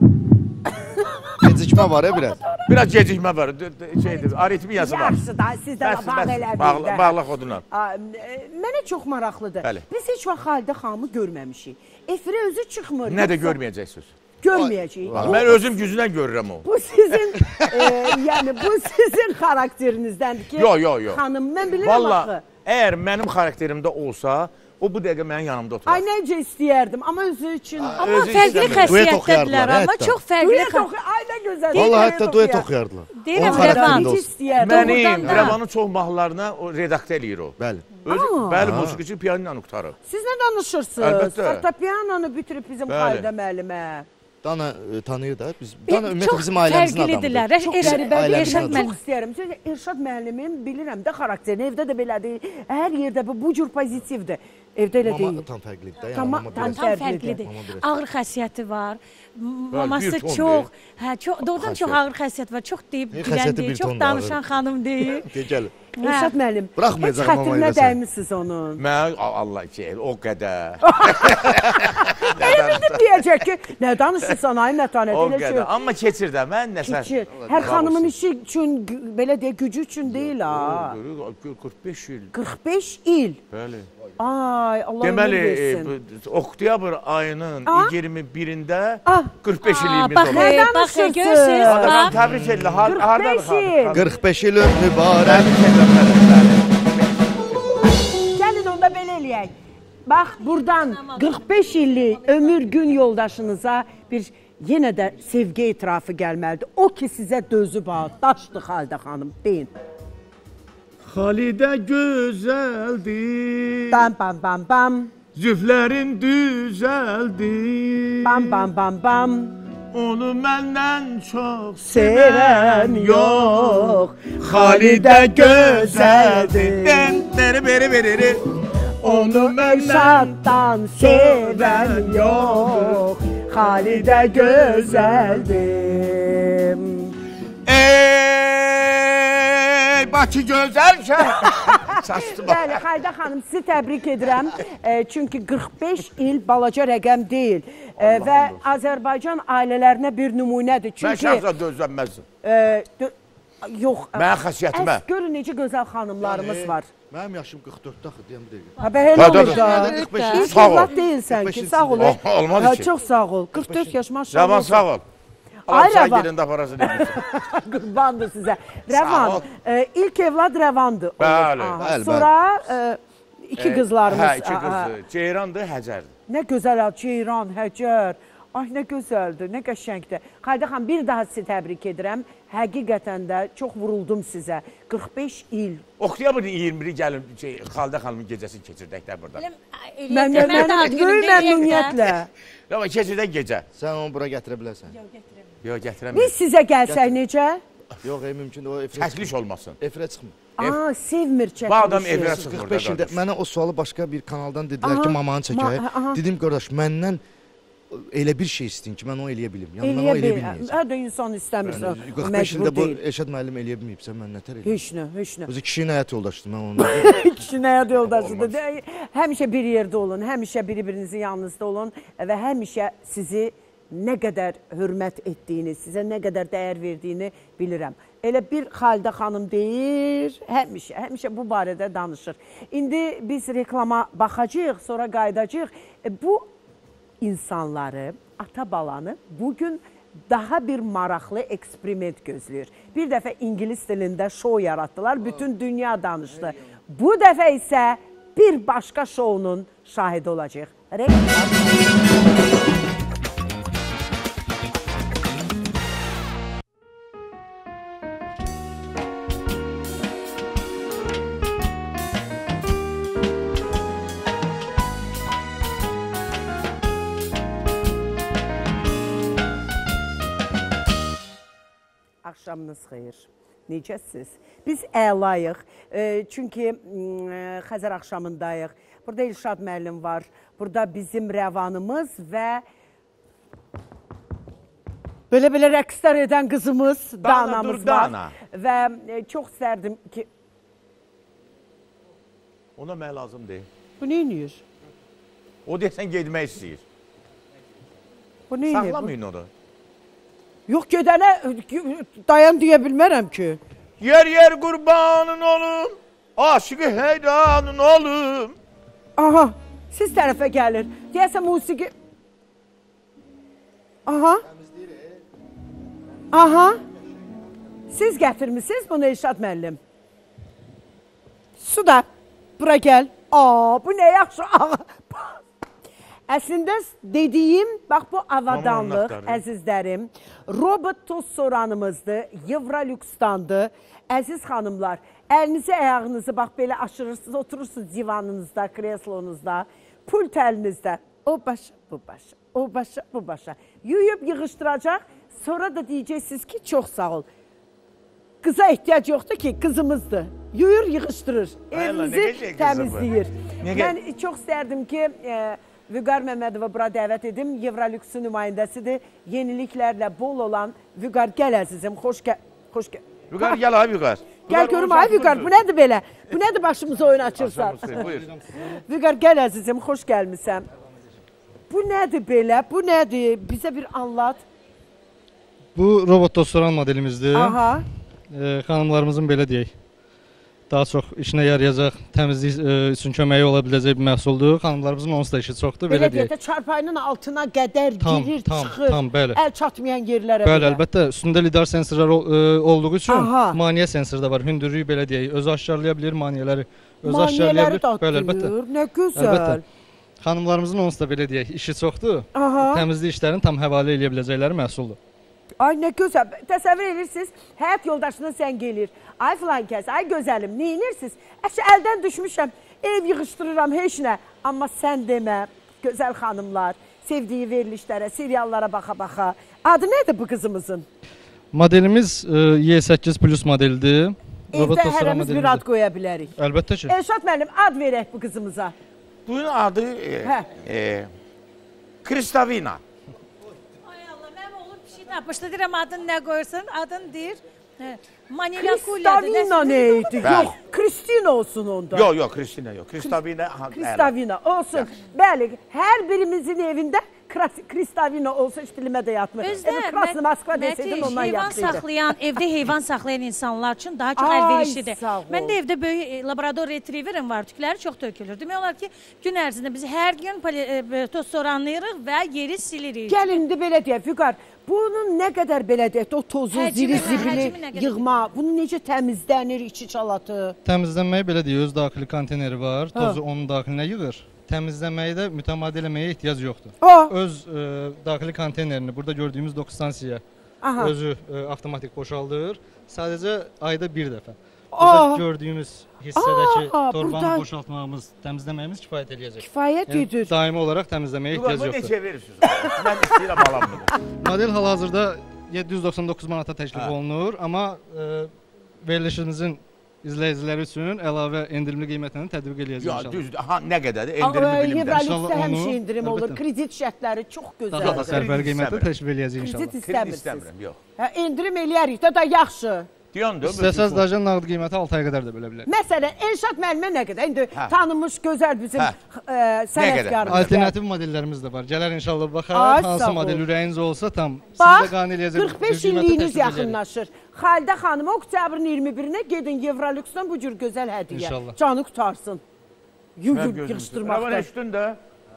Gecikmə var ya biraz. Biraz gecikmə var. d- d- Şeydir, aritmiyası var. Yaxşı da, siz də Bəs, bağ bəs, elədiniz. bağla, bağla xoduna. Aa, e, Mənə çox maraqlıdır. Bəli. Biz heç vaxt Xalidə xanımı görməmişik. Efirə özü çıxmır. Nə də yoxsa görməyəcəksiniz. Görməyəcəyik. Mən özüm gücündən görürəm o. Bu sizin, e, yəni bu sizin xarakterinizdəndir ki, Yox, yox, yox. xanım, mən bilirəm Valla, axı. əgər mənim xarakterimdə olsa, o bu dəqiqə mənim yanımda oturar. Ay necə istəyərdim, amma özü üçün. Amma özü fərqli istəmir. Duet xəsiyyətdədirlər, oxuyardılar, amma hətta. çox fərqli. Duet xə- oxu, ay nə gözəl. Vallahi hətta duet oxuyardılar. Deyirəm, Onun xarakterində Rəvan. Necə olsun. istəyərdim. Mənim Doğrudan da. Rəvanın çox mahnılarına o redaktə eləyir o. Bəli. Özü, Aa. bəli, musiqiçi piano ilə qutarır. Siz nə danışırsınız? Əlbəttə. Fortepianonu bitirib bizim Bəli. Xalidə müəllimə. Dana e, tanıyır da biz. Dana ümumiyyətlə Çox bizim ailəmizin fərqlidirlər. adamıdır. Çox Qəribədir. ailəmizin Elşad adamı. Çox müəllim. istəyirəm. Çünki Elşad müəllimin bilirəm də xarakterini, evdə də belədir. Hər yerdə bu, bu cür pozitivdir. Evdə elə Mama deyil. tam fərqlidir də. Yəni Tamam, mama tam biraz. Tam Fərqlidir. fərqlidir. Mama biraz. Ağır xəssiyyəti var. M- Maması bir ton çox, hə, çox, doğrudan çox xəssiyyət. ağır xəssiyyət var. Çox deyib Bir bilən xəssiyyəti deyil, bir çox ton da ağır. danışan xanım deyil. Gəl gəl. Elşad müəllim, heç Buraxmayacaq mama xətrinə eləsən. dəymisiz onun. Mən Allah ki, o qədər. Elə deyəcək ki, nə danışırsan ay mətanət, O elə şey. qədər. Amma keçir də mən nəsə. Keçir. Hər xanımın işi üçün, gü- belə deyək, gücü üçün deyil ha. qırx beş il. qırx beş il. Bəli. Ay, Allah Deməli, ömür e, versin. bu- oktyabr ayının Ah. iyirmi birində Ah. qırx beş Aa, iliyimiz bax, olur. Nə e, bax, danışırsın? görürsüz, Adam bax. təbrik edirlər. Har- Hardadır qırx beş il. xanım? qırx beş il mübarək. Təbrik edirəm. bəli, Gəlin onda belə eləyək. Bax, buradan qırx beş illik ömür gün yoldaşınıza bir yenə də sevgi etirafı gəlməlidir. O ki sizə dözüb ha, daşdı Xalidə xanım, deyin. Xalidə gözəldir, Bam bam bam bam, züflərin düzəldir. bam bam bam bam. Onu məndən çox Sevən yox, Xalidə gözəldir. Beri beri beri. Onu Elşaddan sevən yox, Xalidə gözəldir. Ey Bakı gözəl şəhər. Çaşdı bax. Bəli, Xalidə xanım, sizi təbrik edirəm. E, çünki qırx beş il balaca rəqəm deyil. E, və Azərbaycan ailələrinə bir nümunədir. Mən Çünki şəxsən dözlənməzdim. e, dö- yox. Mənim xəsiyyətimə. Əs görün necə gözəl xanımlarımız var. Mənim yaşım qırx dörddə axı deyəm bir dəqiqə. Ha, belə Ha, da- olur da. qırx beş İlk Sağ ol. evlad deyilsən ki, sağ ol. Oh, olmaz Ha, ki. çox sağ ol. qırx dörd yaş maşallah. Rəvan sağ ol. Ay, Allah çay Rəvan. yerində aparasın demişsin. Qurbandır sizə. ol. Rəvan, e, ilk evlad Rəvandır. olur. Bəli, Aha, bəli, Sonra e, iki qızlarımız. Hə, iki Aha. qızı. Ceyrandır, Həcərdir. Nə gözəl ad, Ceyran, Həcər. Ay, nə gözəldir, nə qəşəngdir. Xayda xan, bir daha sizi təbrik edirəm. Həqiqətən də çox vuruldum sizə. qırx beş il. Oktyabrın iyirmi biri gəlin şey, Xaldə xanımın gecəsini keçirdək də burada. Mən böyük məmnuniyyətlə. Amma keçirdək gecə. Sən onu bura gətirə bilərsən. Yox, gətirəm. Yox, gətirəm. Biz sizə gəlsək necə? Yox, ey, mümkün o efirə. Çəkiliş olmasın. Efirə çıxmır. Aa, sevmir çəkilişi. Bu adam efirə çıxmır. qırx beş ildə mənə o sualı başqa bir kanaldan dedilər ki, mamanı çəkək. Dedim, qardaş, məndən elə bir şey istəyin ki, mən onu eləyə bilim. Yəni, mən o eləyə bilməyəcəm. Hər də insan istəmirsə, qırx beş ildə bu Elşad müəllim eləyə bilməyibsə, mən nətər eləyəm? Heç nə, heç nə. Özü kişinin həyat yoldaşıdır, mən onu. Kişinin həyat yoldaşıdır. Həmişə bir yerdə olun, həmişə bir-birinizin yanınızda olun və həmişə sizi nə qədər hörmət etdiyini, sizə nə qədər dəyər verdiyini bilirəm. Elə bir Xalidə xanım deyir, həmişə, həmişə bu barədə danışır. İndi biz reklama baxacağıq, sonra qayıdacağıq. E, bu insanları, ata-balanı bugün daha bir maraqlı eksperiment gözləyir. Bir dəfə İngilis dilində şou yaratdılar, bütün dünya danışdı. Bu dəfə isə bir başqa şounun şahidi olacaq. Reklama. Axşamınız xeyir. Necəsiz? Biz əlayıq. E, çünki e, Xəzər axşamındayıq. Burada Elşad müəllim var. Burada bizim rəvanımız və belə-belə rəqslər edən qızımız, Dana, Danamız dur, var. Dana. Və e, çox istərdim ki... Ona mənə lazım deyil. Bu nə inir? O deyəsən gedmək istəyir. Bu nə inir? Saxlamayın onu. Yox, gedənə dayan deyə bilmərəm ki. Yer yer qurbanın olum, aşıqı heyranın olum. Aha, siz tərəfə gəlir. Deyəsən musiqi... Aha. Aha. Siz gətirmişsiniz bunu Elşad müəllim. Su da, bura gəl. Aa, bu nə yaxşı. Əslində dediyim, bax bu avadanlıq, əzizlərim, robot toz soranımızdır, Evrolüksdandır. Əziz xanımlar, əlinizi, ayağınızı bax belə aşırırsınız, oturursunuz divanınızda, kreslonuzda, pult əlinizdə. O başa, bu başa, o başa, bu başa. Yuyub yığışdıracaq, sonra da deyəcəksiniz ki, çox sağ ol. Qıza ehtiyac yoxdur ki, qızımızdır. Yuyur, yığışdırır, evinizi təmizləyir. Mən çox istərdim ki, Vüqar Məmmədova bura dəvət edim. Evrolüksun nümayəndəsidir. Yeniliklərlə bol olan Vüqar, gəl əzizim, xoş gəl. Vüqar, gəl ay Vüqar. Gəl görüm ay Vüqar, bu nədir belə? Bu nədir başımıza oyun açırsan? Vüqar, gəl əzizim, xoş gəlmişsən. Bu nədir belə? Bu nədir? Bizə bir anlat. Bu robot dostoran modelimizdir. Aha. Ee, xanımlarımızın belə deyək, daha çox işinə yarayacaq, təmizlik e, üçün köməyi ola biləcək bir məhsuldur. Xanımlarımızın onsuz da işi çoxdur, belə, belə deyək. Belə deyək, çarpayının altına qədər tam, girir, tam, çıxır, tam, bəli. Əl çatmayan yerlərə. Bəli, əlbəttə, üstündə lidar sensorlar e, olduğu üçün Aha. maniyə sensoru da var. Hündürlüyü belə deyək, özü aşkarlaya bilir, maniyələri özü aşkarlaya bilir. Maniələri da atılır, nə gözəl. Əlbəttə. Xanımlarımızın onsuz da belə deyək, işi çoxdur. Aha. Təmizlik işlərini tam həvalə edə biləcəkləri məhsuldur. Ay nə gözəl, təsəvvür edirsiniz, həyat yoldaşına sən gelir. Ay filan kəs, ay gözəlim, neyinirsiniz? Əşə, əldən düşmüşəm, ev yığışdırıram, heç nə. Amma sən demə, gözəl xanımlar, sevdiyi verilişlərə, seriallara baxa-baxa. Adı nədir bu qızımızın? Modelimiz e, Y səkkiz plus modelidir. Evdə hərəmiz bir ad qoya bilərik. Əlbəttə ki. Elşad müəllim, ad verək bu qızımıza. Bunun adı e, e, Kristavina. Tapışdı, deyirəm adın nə qoyursun, adın deyir. Kristavina neydi? Yox, Kristina olsun onda. Yox, yox, Kristina yox. Kristavina. Kristavina olsun. Bəli, hər birimizin evində Kristavina olsa heç dilimə də yatmır. Özdə, heyvan saxlayan, evdə heyvan saxlayan insanlar üçün daha çox əlverişlidir. Mən də evdə böyük labrador retrieverim var, tükləri çox tökülür. Demək olar ki, gün ərzində biz hər gün toz soranlayırıq və yeri silirik. Gəl indi belə deyək, Vüqar, bunun nə qədər belə deyək, o tozu, ziri, zibili yığma, bunu necə təmizlənir, içi çalatı? Təmizlənməyi belə deyək, öz daxili konteyneri var, tozu onun daxilinə yığır. təmizləməyə, mütəmadi eləməyə ehtiyac yoxdur. O. Öz e, daxili konteynerini burada gördüyümüz doku stansiyaya Aha. özü e, avtomatik boşaldır. Sadəcə ayda bir dəfə. Aa. Gördüyümüz hissədəki Aa, torbanı buradan... boşaltmağımız, təmizləməyimiz kifayət eləyəcək. Kifayət yəni, edir. Daimi olaraq təmizləməyə ehtiyac Bu yoxdur. neçə verirsiniz? Mən istəyirəm alam bunu. Model hal-hazırda yeddi yüz doxsan doqquz manata təklif Hə. olunur, amma e, verilişimizin izləyiciləri üçün əlavə endirimli qiymətini tətbiq eləyəcəyik Ya inşallah. düzdür. Ha nə qədərdir? Endirimi bilimdə. Evrolüksdə həmişə indirim olur. əlbəttə. Kredit şərtləri çox Daha da gözəldir. sərfəli qiymətlə təklif eləyəcəyik inşallah. Kredit Kredit istəmirsiniz. istəmirəm, yox. Hə, endirim eləyərik də da yaxşı. Deyəndə İstəsəz daşın nağd qiyməti altı aya qədər də bölə bilər. Məsələn, Elşad müəllimə nə qədər? İndi Hə. tanınmış gözəl bizim Hə. ə, sənətkarımız. Alternativ modellərimiz də var. Gələr inşallah baxar, Ay, sağ hansı ol. model ürəyiniz olsa tam Bax, sizə qane eləyəcək. qırx beş illiyiniz yaxınlaşır. Xalidə xanım oktyabrın iyirmi birinə gedin Evrolüksdən bu cür gözəl hədiyyə. İnşallah. Canı qutarsın. Yugub yığışdırmaqda. Rəvan eşitdin də.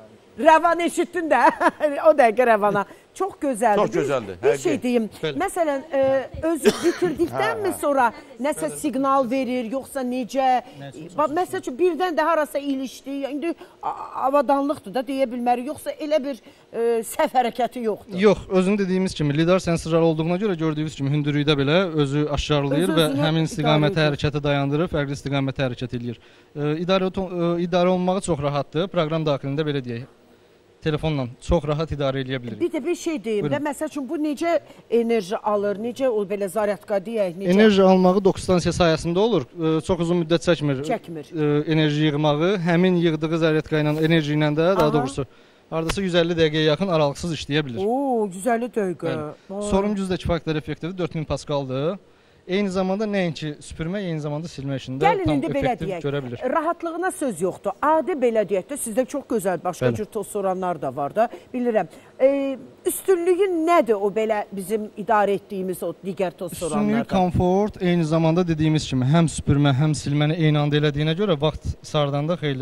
Rəvan eşitdin də. O dəqiqə Rəvana. Çox gözəldir. Çox gözəldir, Bir, bir həqiqi. şey deyim. Bəli. Məsələn, e, özü bitirdikdənmi sonra nəsə siqnal verir, yoxsa necə? Bax, məsəl üçün birdən də harasa ilişdi. İndi a- avadanlıqdır da deyə bilmərik. Yoxsa elə bir e, səhv hərəkəti yoxdur. Yox, özünü dediyimiz kimi lidar sensorları olduğuna görə gördüyünüz kimi hündürlükdə belə özü aşkarlayır Öz və özünü həmin istiqamətə idarə edir. hərəkəti dayandırır, fərqli istiqamətə hərəkət eləyir. E, idarə, e, idarə olunmağı çox rahatdır. Proqram daxilində belə deyək. Telefonla çox rahat idarə eləyə bilirik. Bir də bir şey deyim də, Buyurun. məsəl üçün bu necə enerji alır, necə o belə zaryadka deyək, necə? Enerji almağı doku stansiya sayəsində olur. E, çox uzun müddət çəkmir. Çəkmir. E, enerji yığmağı, həmin yığdığı zaryadka ilə, enerji ilə də daha Aha. doğrusu hardasa yüz əlli dəqiqəyə yaxın aralıqsız işləyə bilir. Oo, yüz əlli dəqiqə. Bəli. Sorumcuz da kifayət effektivdir, dörd min paskaldır. Eyni zamanda nəinki süpürmə, eyni zamanda silmə işində Gəlin tam indi belə effektiv deyək. görə bilir. Rahatlığına söz yoxdur. Adi belə deyək də sizdə çox gözəl başqa Bəli. cür toz soranlar da var da, bilirəm. E, üstünlüyü nədir o belə bizim idarə etdiyimiz o digər toz Üstünlüyü soranlardan? komfort, eyni zamanda dediyimiz kimi həm süpürmə, həm silməni eyni anda elədiyinə görə vaxt sardanda xeyli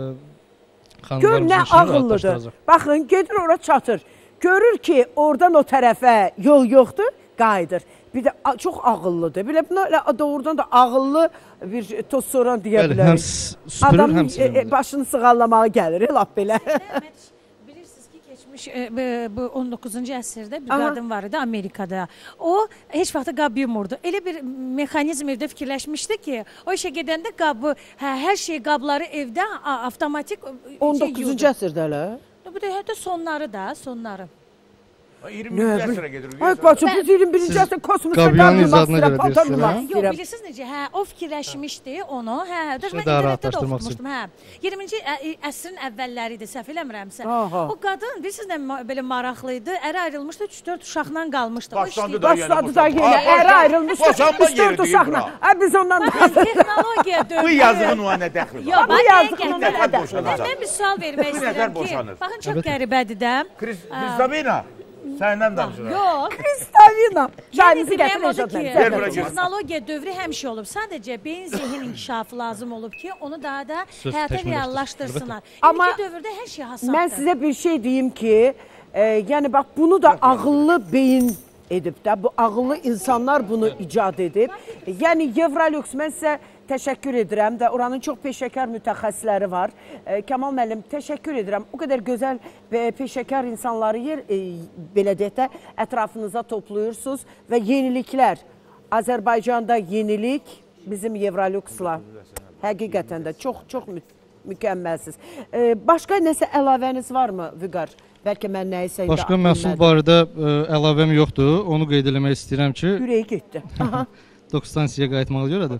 e, Gör nə işini ağıllıdır. rahatlaşdıracaq. Baxın, gedir ora çatır. Görür ki, oradan o tərəfə yol yoxdur, qayıdır. Bir də a- çox ağıllıdır. Belə buna doğrudan da ağıllı bir toz soran deyə Bəli, həm bilərik. s- süpürür, Adam həm e, silmə. e, başını sığallamağa gəlir, lap belə. Bilirsiniz ki, keçmiş e, bu- bu on doqquzuncu əsrdə bir Aha. qadın var idi Amerikada. O heç vaxt qab yumurdu. Elə bir mexanizm evdə fikirləşmişdi ki, o işə gedəndə qabı, hə, hər şey qabları evdə a- avtomatik e, on şey doqquzuncu yuyurdu. əsrdə hələ. Bu da hətta sonları da, sonları. iyirmi yaşına gedir. Ay bacım, biz iyirmi birinci Siz əsrdə kosmosa Qabiyanın qab icadına yummaq görə istəyirəm, paltar deyirsiniz, yummaq hə? Yox, istəyirəm. bilirsiniz necə? Hə, o fikirləşmişdi onu. Hə, hə, İşte mən daha internetdə də rahatlaşdırmaq oxumuşdum, hə. iyirminci ə- əsrin əvvəlləri idi, səhv eləmirəmsə. Aha. O qadın bilirsiniz nə ma- belə maraqlı idi. Əri ayrılmışdı, üç dörd uşaqla qalmışdı. O Başlandı işləyirdi. da Başladı da boşanma. yenə, Ha, əri boşan- ayrılmışdı, boşanma üç dörd yeri deyil uşaqla. bura. Ay biz ondan Baxın, texnologiya dövrü. Bu yazığın o nə dəxli var? Yox, Bu bax, yazığın dəqiqə. ona nə dəxli Mən- boşanacaq? Mən bir sual vermək Bu istəyirəm nəzər ki, boşanır? baxın çox qəribədir də. Kriz Kristabina, səndən danışıram. Yox. Kristavina. Yəni Çayınızı deyirəm gətirin odur Elşad ki, müəllim. Ver bura gəl. texnologiya dövrü həmişə olub. Sadəcə beyin zehin inkişafı lazım olub ki, onu daha da Söz həyata təkmilləşdir. reallaşdırsınlar. Amma İndiki dövrdə hər şey hasandır. Mən sizə bir şey deyim ki, e, yəni bax bunu da ağıllı beyin edib də, bu ağıllı insanlar bunu icad edib. E, yəni Evrolüks, mən sizə təşəkkür edirəm də, oranın çox peşəkar mütəxəssisləri var. E, Kamal müəllim, təşəkkür edirəm. O qədər gözəl və peşəkar insanları yer, e, belə deyək də, ətrafınıza toplayırsınız və yeniliklər. Azərbaycanda yenilik bizim Evrolüksla. Həqiqətən də çox çox mü mükəmməlsiz. E, başqa nəsə əlavəniz varmı Vüqar? Bəlkə mən nəyisə indi Başqa məhsul barədə ə, əlavəm yoxdur. Onu qeyd eləmək istəyirəm ki, Ürəyi getdi. Aha. doku stansiyaya qayıtmağa görədir.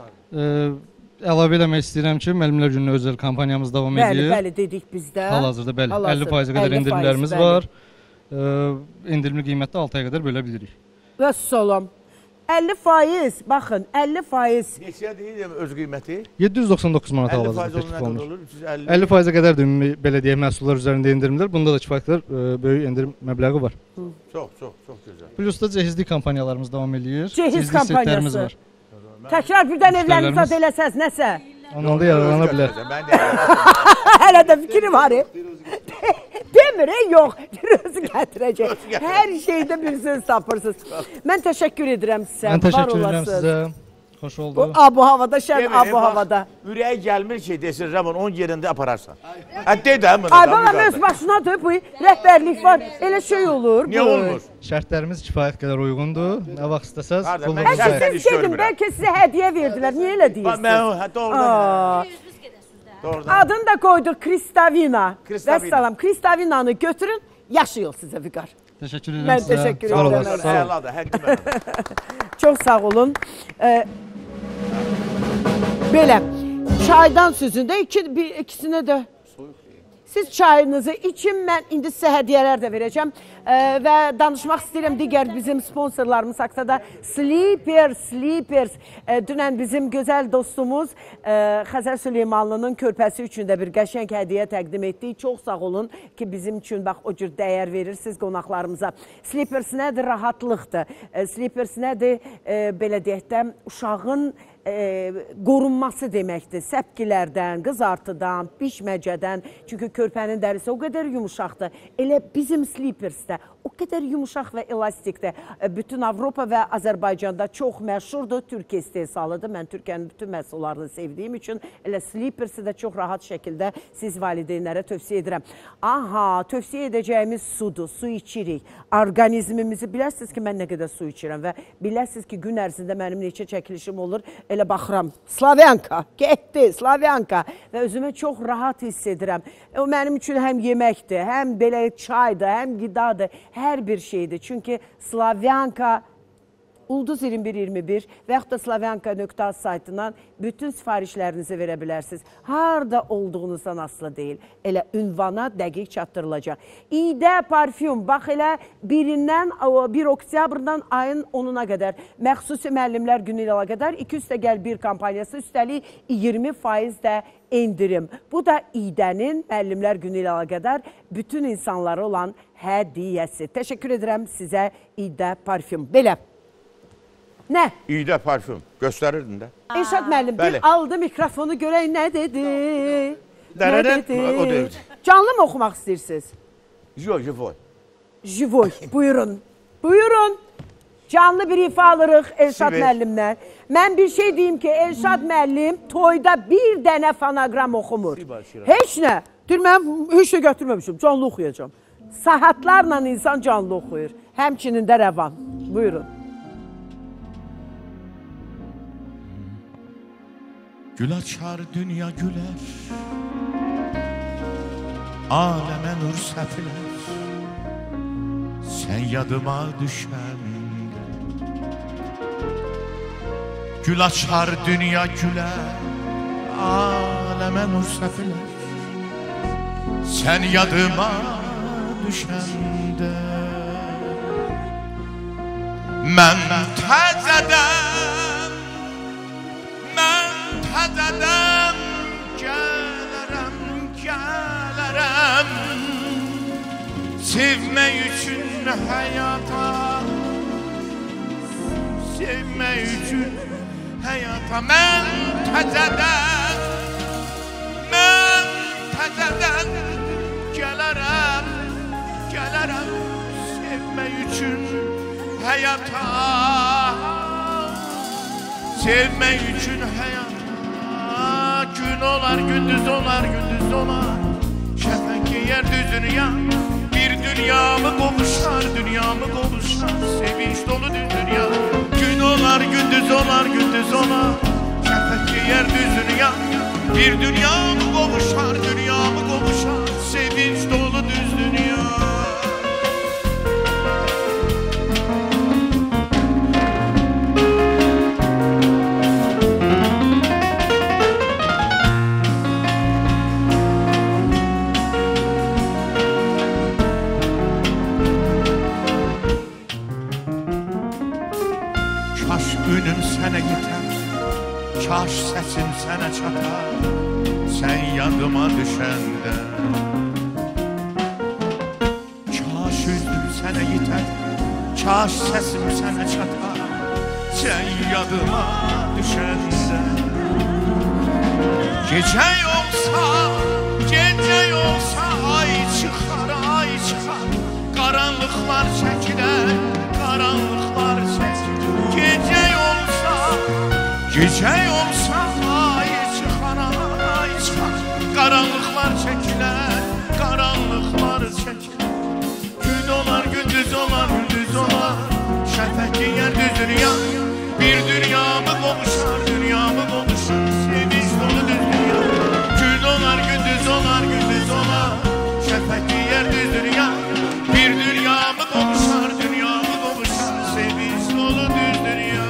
Ə, əlavə eləmək istəyirəm ki, müəllimlər gününə özəl kampaniyamız davam Bəli, edir. bəli dedik bizdə. Hal-hazırda bəli, Hal-hazırda, əlli faiz qədər əlli faiz, endirimlərimiz bəli. var. Ə, endirimli qiymətdə altı aya qədər bölə bilirik. Və salam. əlli faiz, baxın, əlli faiz. Neçəyə deyir öz qiyməti? yeddi yüz doxsan doqquz manat əlli hal-hazırda faiz təklif olunur, nə qədər olunur. olur? üç yüz əlli. əlli faizə qədər də ümumi belə deyək məhsullar üzərində endirimlər. Bunda da kifayət qədər ə, böyük endirim məbləği var. Çox, çox, çox gözəl. Plus da cehizlik kampaniyalarımız davam eləyir. Cehiz Cehizlik kampaniyası. setlərimiz var. Təkrar birdən evləriniz Müştərilərimiz- ad eləsəz, nəsə. Ondan da yararlana bilər. Mən də Hələ də fikri var. e. Demir, e, yox. Bir özü gətirəcək. Hər şeydə bir söz tapırsınız. Mən təşəkkür edirəm sizə. Mən Var təşəkkür edirəm olasınız. sizə. Xoş oldu. Abu havada, şən abu havada. Ürəyə gəlmir ki, desin Ramon onun yerində apararsan. Hə, de də bunu. Ay, bana öz başınadır bu, rəhbərlik var, elə şey olur. Niyə olmur? Şərtlərimiz kifayət qədər uyğundur. Nə vaxt istəsəz, Mən Sizin şeydim, bəlkə sizə hədiyyə verdilər, niyə elə deyirsiniz? Mən, doğrudan. Adını da qoyduq Kristavina. Vəssalam, Kristavinanı götürün, yaşayıl sizə Vüqar. Təşəkkür edirəm Mən təşəkkür edirəm. Çox sağ olun. Belə, çaydan sözündə ikisinə də... Siz çayınızı için, mən indi sizə hədiyyələr də verəcəm və danışmaq istəyirəm digər bizim sponsorlarımız haqqında. Sleepers, Sleepers, dünən bizim gözəl dostumuz Xəzər Süleymanlının körpəsi üçün də bir qəşəng hədiyyə təqdim etdik. Çox sağ olun ki, bizim üçün bax o cür dəyər verirsiniz qonaqlarımıza. Sleepers nədir? Rahatlıqdır. Sleepers nədir? Belə deyək də, uşağın qorunması deməkdir. Səpkilərdən, qızartıdan, bişməcədən. Çünki körpənin dərisi o qədər yumuşaqdır. Elə bizim Sleepers-də o qədər yumuşaq və elastikdir. Bütün Avropa və Azərbaycanda çox məşhurdur. Türkiyə istehsalıdır. Mən Türkiyənin bütün məhsullarını sevdiyim üçün elə Sleepers-i də çox rahat şəkildə siz valideynlərə tövsiyə edirəm. Aha, tövsiyə edəcəyimiz sudur. Su içirik. Orqanizmimizi bilərsiniz ki, mən nə qədər su içirəm və bilərsiniz ki, gün ərzində mənim neçə çəkilişim olur. Elə baxıram, Slavyanka, getdi, Slavyanka və özümü çox rahat hiss edirəm. O mənim üçün həm yeməkdir, həm belə çaydır, həm qidadır, hər bir şeydir. Çünki Slavyanka Ulduz iyirmi bir iyirmi bir və yaxud da slavyanka nöqta az saytından bütün sifarişlərinizi verə bilərsiniz. Harada olduğunuzdan asılı deyil. Elə ünvana dəqiq çatdırılacaq. İdə parfüm, bax elə birindən, bir oktyabrdan ayın onuna qədər, məxsusi müəllimlər günü ilə qədər iki üstə gəl bir kampaniyası, üstəlik iyirmi faiz də endirim. Bu da İdənin müəllimlər günü ilə qədər bütün insanlara olan hədiyyəsi. Təşəkkür edirəm sizə İdə parfüm. Belə. Nə? İdə parfüm. Göstərirdin də. Elşad müəllim, bir aldı mikrofonu görək nə dedi? Nə dedi? Canlı mı oxumaq istəyirsiniz? Jo, jivoy. Jivoy, buyurun. Buyurun. Canlı bir ifa alırıq Elşad müəllimdən. Mən bir şey deyim ki, Elşad müəllim toyda bir dənə fonogram oxumur. Heç nə. Deyir, mən heç nə götürməmişim, canlı oxuyacağım. Saatlarla insan canlı oxuyur. Həmçinin də rəvan. Buyurun. Gül açar dünya güler, aleme nur səpiler, sen yadıma düşen. Gül açar dünya güler, aleme nur səpiler, sen yadıma düşende. Mən təzədən, mən Təzədən gələrəm, gələrəm sevmək üçün həyata, sevmək üçün həyata. Mən təzədən, mən təzədən gələrəm, gələrəm sevmək üçün həyata, sevmək üçün həyata. Gün olar, gündüz olar, gündüz olar, şəfəq yer düz dünya. Bir dünyamı qovuşar, dünyamı qovuşar, sevinç dolu düz dünya. Gün olar, gündüz olar, gündüz olar, şəfəq yer düz dünya. Bir dünyamı qovuşar, dünyamı qovuşar, sevinç dolu düz dünya. Günüm sənə yetər, kaş səsim sənə çatar, sən yadıma düşəndə. Kaş üzüm sənə yetər, kaş səsim sənə çatar, sən yadıma düşəndə. Gecə olsa, gecə olsa, ay çıxar, ay çıxar, qaranlıqlar çəkilər, qaranlıqlar çəkilər. Gecə olsa, Gecə olsa ay çıxan, ay çıxan, qaranlıqlar çəkilər, qaranlıqlar çəkilər. Gün olar, gündüz olar, gündüz olar, şəfək yer düz dünya. Bir dünyamı qovuşar, dünyamı qovuşar, sevinç dolu düz dünya. Gün olar, gündüz olar, gündüz olar, şəfək yer düz dünya. Bir dünyamı qovuşar, dünyamı qovuşar, sevinç dolu düz dünya.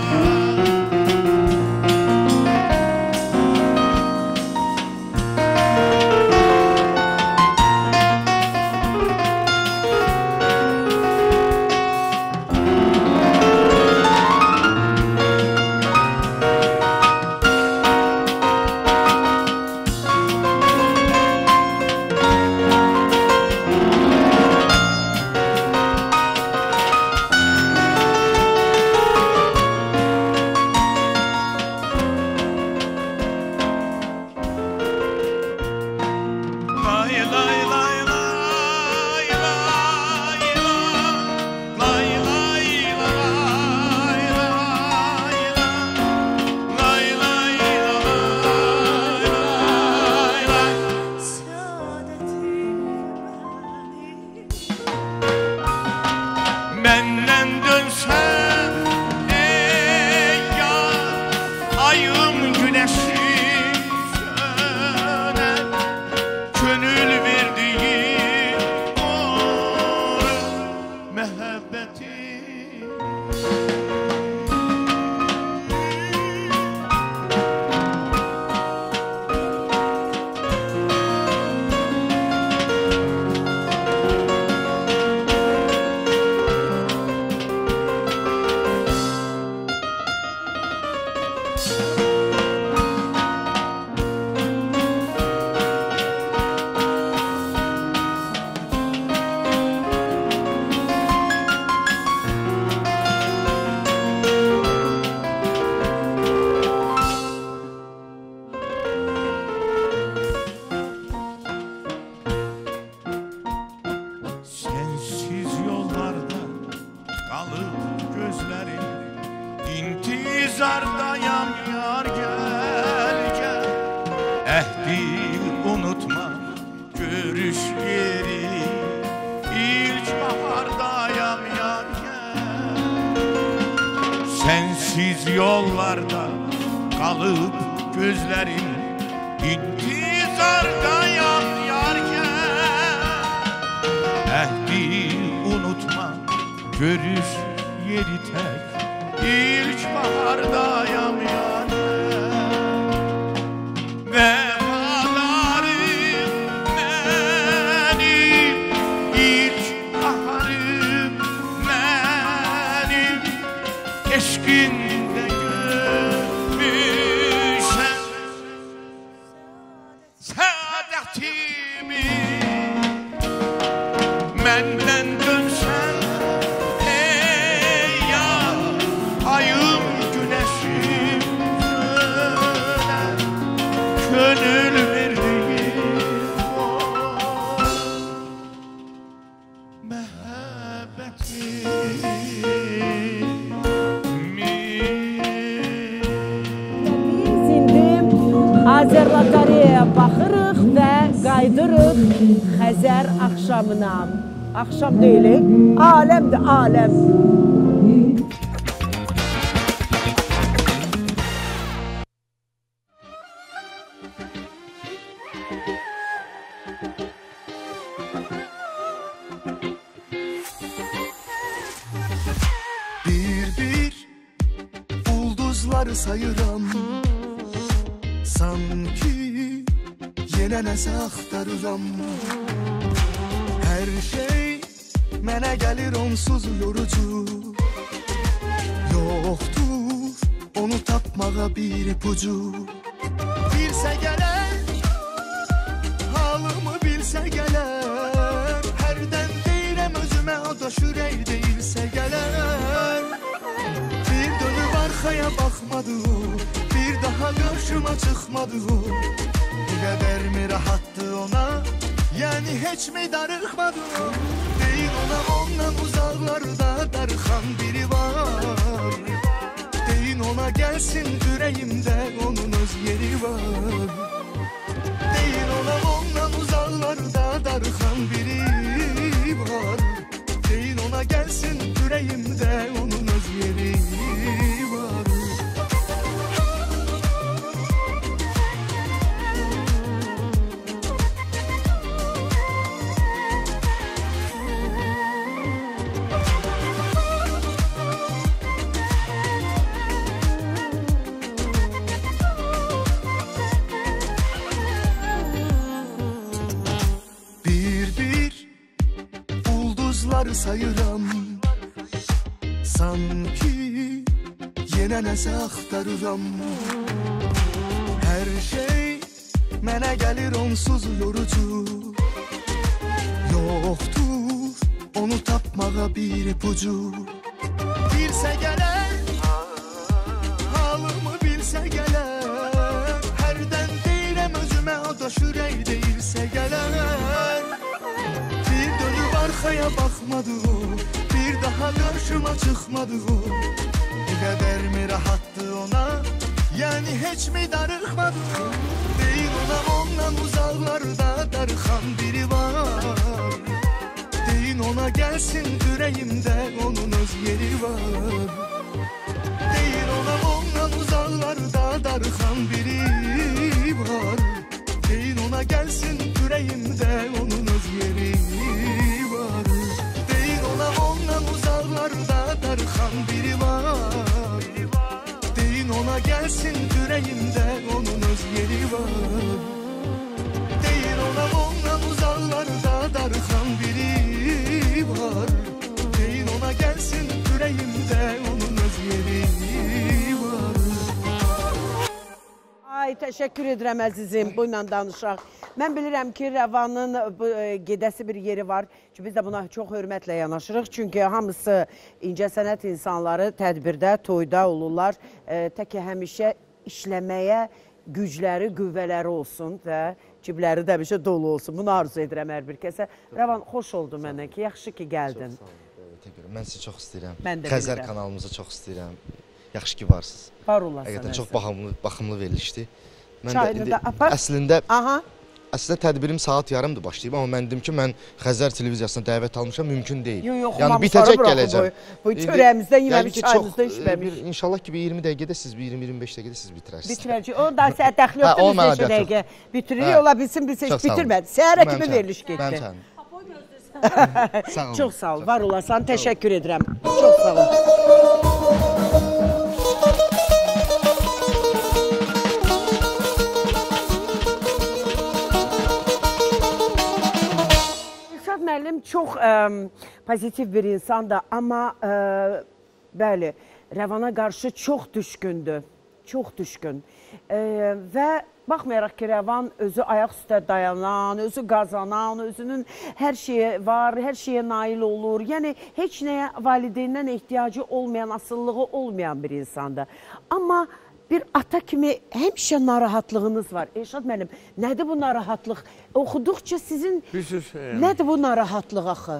İntizardayam yar gel gel. Ehdi unutma görüş yeri. İlk bahardayam yar gel. Sensiz yollarda kalıp gözlerim. İntizardayam yar gel. Ehdi unutma görüş yeri tek. İlk bahardayam yar vefalarım benim, ilk baharım benim. Eşkinde görmüşem saadetimi. Menden dönsen gönül verdiğim o mehabbetimi. Biz indi Azərlatariyaya baxırıq və qaydırıq Xəzər axşamına. Axşam deyilik, aləmdir, aləm. Sayıram sanki yenə nəsə axtarıram. Hər şey mənə gəlir onsuz yorucu. Yoxdur onu tapmağa bir ipucu. Bilsə gələr halımı bilsə gələr. Hərdən deyirəm özümə o da şürək deyilsə gələr. Bir dönüb arxaya baxmadı o, bir daha qarşıma çıxmadı o. Bu qədər mi rahattı ona, yəni heç mi darıxmadı o. Deyir ona ondan uzaqlarda darıxan biri var. Deyin ona gelsin yüreğimde onun öz yeri var. Deyin ona ondan uzaklarda darıkan biri var. Deyin ona gelsin yüreğimde onun öz yeri var. Sayıram sanki yenə nəsə axtarıram. Hər şey mənə gəlir onsuz yorucu. Yoxdur onu tapmağa bir ipucu. Bilsə gələr halımı bilsə gələr. Hərdən deyirəm özümə o da ürək deyilsə gələr. Bir dönüb arxaya baxmadı o, bir daha qarşıma çıxmadı o. Ne qədər mi rahattı ona, yəni heç mi darıxmadı o. Deyir ona ondan uzaqlarda darıxan biri var. Deyin ona gəlsin yüreğimdə onun öz yeri var. Deyir ona ondan uzaqlarda darıxan biri var. Deyin ona gəlsin yüreğimdə onun öz yeri var. Deyin ona ondan uzaqlarda darıxan biri var. Deyin ona gəlsin yüreğimdə onun öz yeri var. Deyin ona ondan uzaqlarda darıxan biri var. Deyin ona gəlsin yüreğimdə onun öz yeri var. Ay, təşəkkür edirəm əzizim, bu ilə danışaq. Mən bilirəm ki, Rəvanın gedəsi bir yeri var ki, biz də buna çox hörmətlə yanaşırıq. Çünki hamısı incəsənət insanları tədbirdə, toyda olurlar. Tək ki, həmişə işləməyə gücləri, qüvvələri olsun və cibləri də bir şey dolu olsun. Bunu arzu edirəm hər bir kəsə. Rəvan, xoş oldu mənə ki, yaxşı ki, gəldin. Mən sizi çox istəyirəm. Mən də Xəzər bilirəm. kanalımızı çox istəyirəm. Yaxşı ki, varsınız. Var olasın. Həqiqətən çox baxımlı, baxımlı verilişdir. Çayını da apar. Əslində, Aha. Əslində tədbirim saat yarımdır başlayıb, amma mən dedim ki, mən Xəzər televiziyasına dəvət almışam, mümkün deyil. Yox, yox, yəni bitəcək gələcəm. Bu çörəyimizdən yenə bir çayımızda işləmiş. İnşallah ki, bir iyirmi dəqiqədə siz, bir iyirmi iyirmi beş dəqiqədə siz bitirərsiniz. Bitirəcək. O da səhər dəxli yoxdur, biz neçə dəqiqə bitiririk. Ola bilsin, biz heç bitirmədik. Səhərə kimi veriliş getdi. Çox sağ ol, var olasan, təşəkkür edirəm. Çox sağ ol. Müəllim çox ə, pozitiv bir insandır, amma ə, bəli, Rəvana qarşı çox düşkündür, çox düşkün. Ə, və baxmayaraq ki, Rəvan özü ayaq üstə dayanan, özü qazanan, özünün hər şeyi var, hər şeyə nail olur. Yəni, heç nəyə valideyndən ehtiyacı olmayan, asılılığı olmayan bir insandır. Amma bir ata kimi həmişə narahatlığınız var. Elşad müəllim, nədir bu narahatlıq? Oxuduqca sizin, nədir bu narahatlıq axı?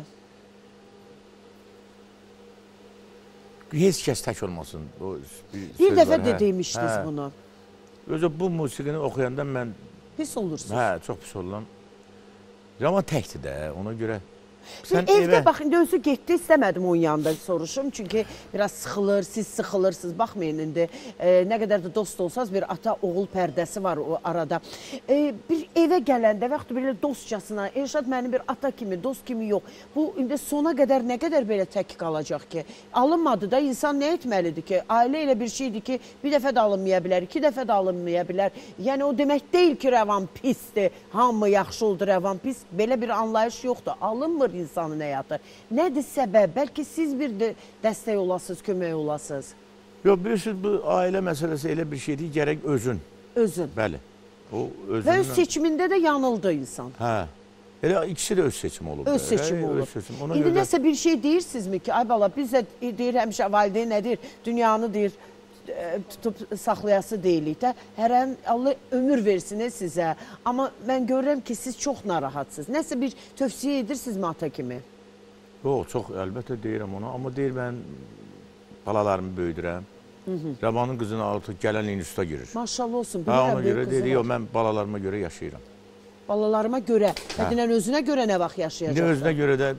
Heç kəs tək olmasın. Bir dəfə də demişdiniz bunu. Özü bu musiqini oxuyanda mən... Pis olursunuz. Hə, çox pis oluram. Amma təkdir də, ona görə... Evdə bax, indi özü getdi, istəmədim onun yanında soruşum. Çünki biraz sıxılır, siz sıxılırsınız. Baxmayın, indi nə qədər də dost olsanız, bir ata-oğul pərdəsi var o arada. Bir evə gələndə və yaxud belə dostcasına, Elşad mənim bir ata kimi, dost kimi yox. Bu, indi sona qədər nə qədər belə tək qalacaq ki? Alınmadı da, insan nə etməlidir ki? Ailə elə bir şeydir ki, bir dəfə də alınmaya bilər, iki dəfə də alınmaya bilər. Yəni, o demək deyil ki, Rəvan pisdir, hamı yaxşı oldu, Rəvan pis. Belə bir anlayış yoxdur, alınmır insanın həyatı. Nədir səbəb? Bəlkə siz bir dəstək olasınız, kömək olasınız. Yox, bilirsiniz, bu ailə məsələsi elə bir şeydir, gərək özün. Özün. Bəli. Və öz seçimində də yanıldı insan. Hə. Elə ikisi də öz seçimi olub. Öz seçimi olub. İndi nəsə bir şey deyirsinizmi ki, ay bala, biz də deyir, həmişə valideyn nə deyir, dünyanı deyir, tutub saxlayası deyilik də. Hər an Allah ömür versin sizə. Amma mən görürəm ki, siz çox narahatsınız. Nəsə bir tövsiyə edirsinizmi ata kimi? Yox, çox əlbəttə deyirəm ona. Amma deyir, mən balalarımı böyüdürəm. Rəvanın qızını alıb gələn instituta girir. Maşallah olsun. Ha, ona görə dedi, yox, mən balalarıma görə yaşayıram. Balalarıma görə, qədinən özünə görə nə vaxt yaşayacaq? İndi özünə görə də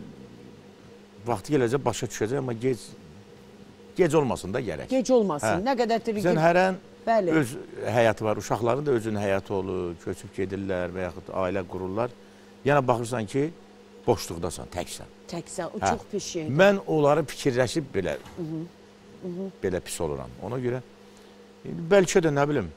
vaxtı gələcək, başa düşəcək, amma gec, gec olmasın da gərək. Gec olmasın, nə qədər tiri Sən hərən öz həyatı var, uşaqların da özünün həyatı olur, köçüb gedirlər və yaxud ailə qururlar. Yəni, baxırsan ki, boşluqdasan, təksən. Təksən, o çox pis şeydir. Mən onları fikirləşib belə, belə pis oluram. Ona görə, bəlkə də nə bilim,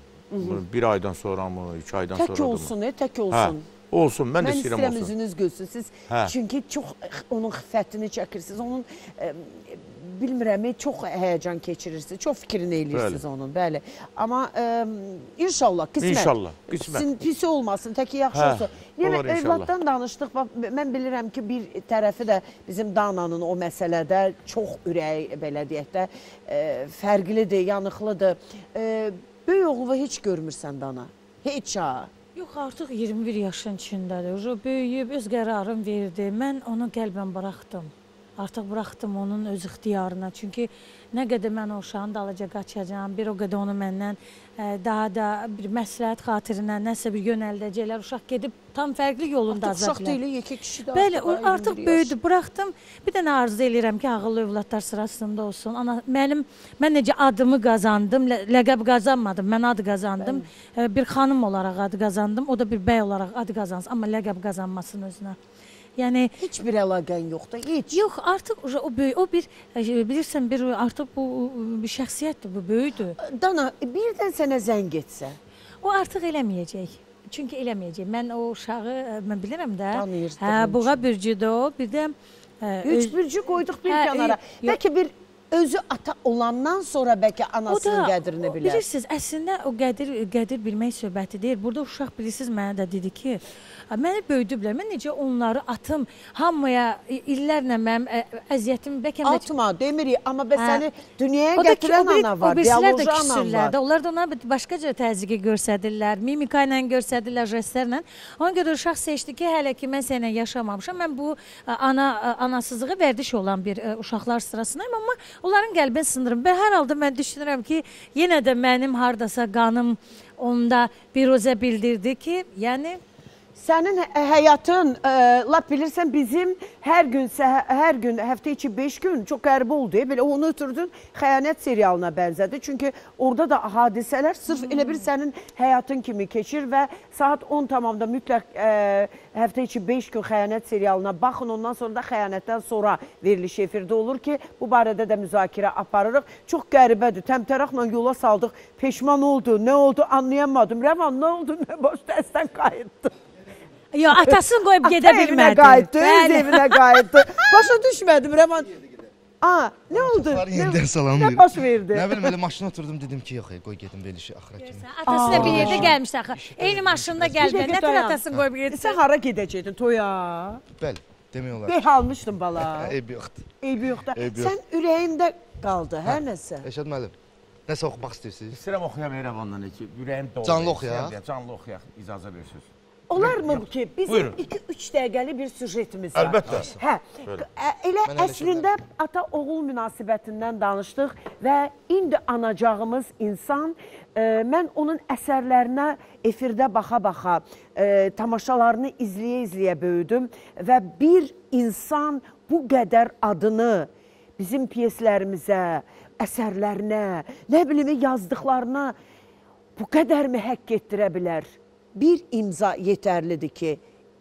bir aydan sonra mı, iki aydan sonra mı? Tək olsun, tək olsun. Olsun, mən də istəyirəm olsun. Mən istəyirəm üzünüz gülsün. Siz çünki çox onun xiffətini çəkirsiniz, onun bilmirəm, çox həyəcan keçirirsiniz, çox fikrini eləyirsiniz onun, bəli. Amma inşallah, qismət. İnşallah, qismət. Pisi olmasın, təki yaxşı olsun. Yəni, evladdan danışdıq, mən bilirəm ki, bir tərəfi də bizim Dananın o məsələdə çox ürək, belə deyək də, fərqlidir, yanıqlıdır. Böyük oğlu heç görmürsən Dana, heç ha. Yox, artıq iyirmi bir yaşın içindədir. Böyüyüb, öz qərarım verdi. Mən onu qəlbən buraxdım. Artıq buraxdım onun öz ixtiyarına. Çünki nə qədər mən o uşağın dalaca qaçacağım, bir o qədər onu məndən daha da bir məsləhət xatirinə nəsə bir yönəldəcəklər. Uşaq gedib tam fərqli yolunda azad bilər. Artıq uşaq deyil, iki kişi də Bəli, artıq böyüdü, buraxdım. Bir dənə arzu eləyirəm ki, ağıllı övladlar sırasında olsun. Mənim, mən necə adımı qazandım, ləqəb qazanmadım, mən adı qazandım. Bir xanım olaraq adı qazandım, o da bir bəy olaraq adı qazansın, amma ləqəb qazanmasın özünə. Yəni heç bir əlaqən yoxdur, heç. Yox, artıq o böyük, o bir bilirsən, bir artıq bu bir şəxsiyyətdir, bu böyüdür. Dana, birdən sənə zəng etsə, o artıq eləməyəcək. Çünki eləməyəcək. Mən o uşağı mən bilirəm də. Tanıyırsan. Hə, buğa bürcüdür o. Bir də üç bürcü qoyduq bir kənara. Bəlkə bir özü ata olandan sonra bəlkə anasının qədrini bilər. Bilirsiniz, əslində o qədir, qədir bilmək söhbəti deyil. Burada uşaq bilirsiniz, mənə də dedi ki, məni böyüdüblər. Mən necə onları atım, hamıya illərlə mənim əziyyətimi bəlkə... Atma, demirik, amma bə səni dünyaya gətirən ana var, biyoloji anam var. Onlar da ona başqaca təzyiqi görsədirlər, mimika ilə görsədirlər, jestlərlə. Ona görə uşaq seçdi ki, hələ ki, mən sənə yaşamamışam. Mən bu anasızlığı vərdiş olan bir uşaqlar sırasındayım, amma onların qəlbini sındırım. Və hər halda mən düşünürəm ki, yenə də mənim hardasa qanım onda bir özə bildirdi ki, yəni... Sənin həyatın, lap bilirsən, bizim hər gün, hər gün, həftə içi beş gün çox qəribə oldu. Belə onu ötürdün, xəyanət serialına bənzədi. Çünki orada da hadisələr sırf elə bir sənin həyatın kimi keçir və saat on tamamda mütləq həftə içi beş gün xəyanət serialına baxın. Ondan sonra da xəyanətdən sonra veriliş efirdə olur ki, bu barədə də müzakirə aparırıq. Çox qəribədir. Təmtəraqla yola saldıq. Peşman oldu, nə oldu anlayamadım. Rəvan, nə oldu, nə boş dəstən qayıtdı. Yox, atasını qoyub gedə bilmədi. Evinə qayıtdı, öz evinə qayıtdı. Başa düşmədim, Rəvan. Aa, nə oldu? Yenidən salamlayırım. Nə baş verdi? Nə bilim, elə maşına oturdum, dedim ki, yox, qoy gedim verilişi axıra kimi. Atası da bir yerdə gəlmişdi axı. Eyni maşında gəlmir. Nə tər atasını qoyub getsin? Sən hara gedəcəkdin, toya? Bəli, demək olar. Beh almışdın bala. Eybi yoxdur. Eybi yoxdur. Sən ürəyində qaldı, hər nəsə. Rəşad müəllim, nəsə oxumaq istəyirsiniz? İstəyirəm oxuyam Rəvandan ki, ürəyim doğru. Canlı oxuyaq. Canlı oxuyaq, icazə verirsiniz. Olarmı ki, bizim iki üç dəqiqəli bir süjetimiz var. Əlbəttə. Hə, elə əslində ata-oğul münasibətindən danışdıq və indi anacağımız insan, mən onun əsərlərinə efirdə baxa-baxa, tamaşalarını izləyə-izləyə böyüdüm və bir insan bu qədər adını bizim piyeslərimizə, əsərlərinə, nə bilimi yazdıqlarına bu qədərmi həqq etdirə bilər? Bir imza yetərlidir ki,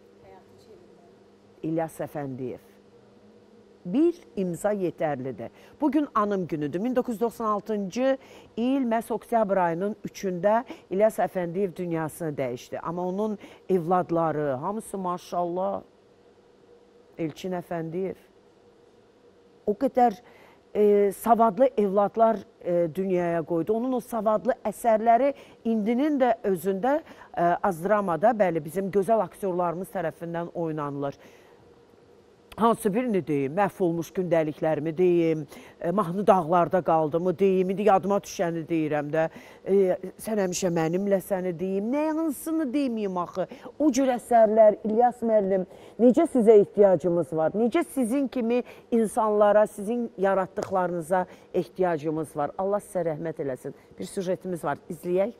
İlyas Əfəndiyev. Bir imza yetərlidir. Bugün anım günüdür. min doqquz yüz doxsan altıncı il məhz oktyabr ayının üçündə İlyas Əfəndiyev dünyasını dəyişdi. Amma onun evladları, hamısı maşallah, Elçin Əfəndiyev. O qədər E, savadlı evladlar e, dünyaya qoydu. Onun o savadlı əsərləri indinin də özündə e, Azdramada, bəli, bizim gözəl aktyorlarımız tərəfindən oynanılır. hansı birini deyim, məhv olmuş gündəliklərimi deyim, e, mahnı dağlarda qaldımı deyim, indi yadıma düşəni deyirəm də, e, sən həmişə mənimləsəni deyim, nə hansını deyimiyim axı? O cür əsərlər, İlyas müəllim, necə sizə ehtiyacımız var, necə sizin kimi insanlara, sizin yaratdıqlarınıza ehtiyacımız var. Allah sizə rəhmət eləsin. Bir süjetimiz var, izləyək.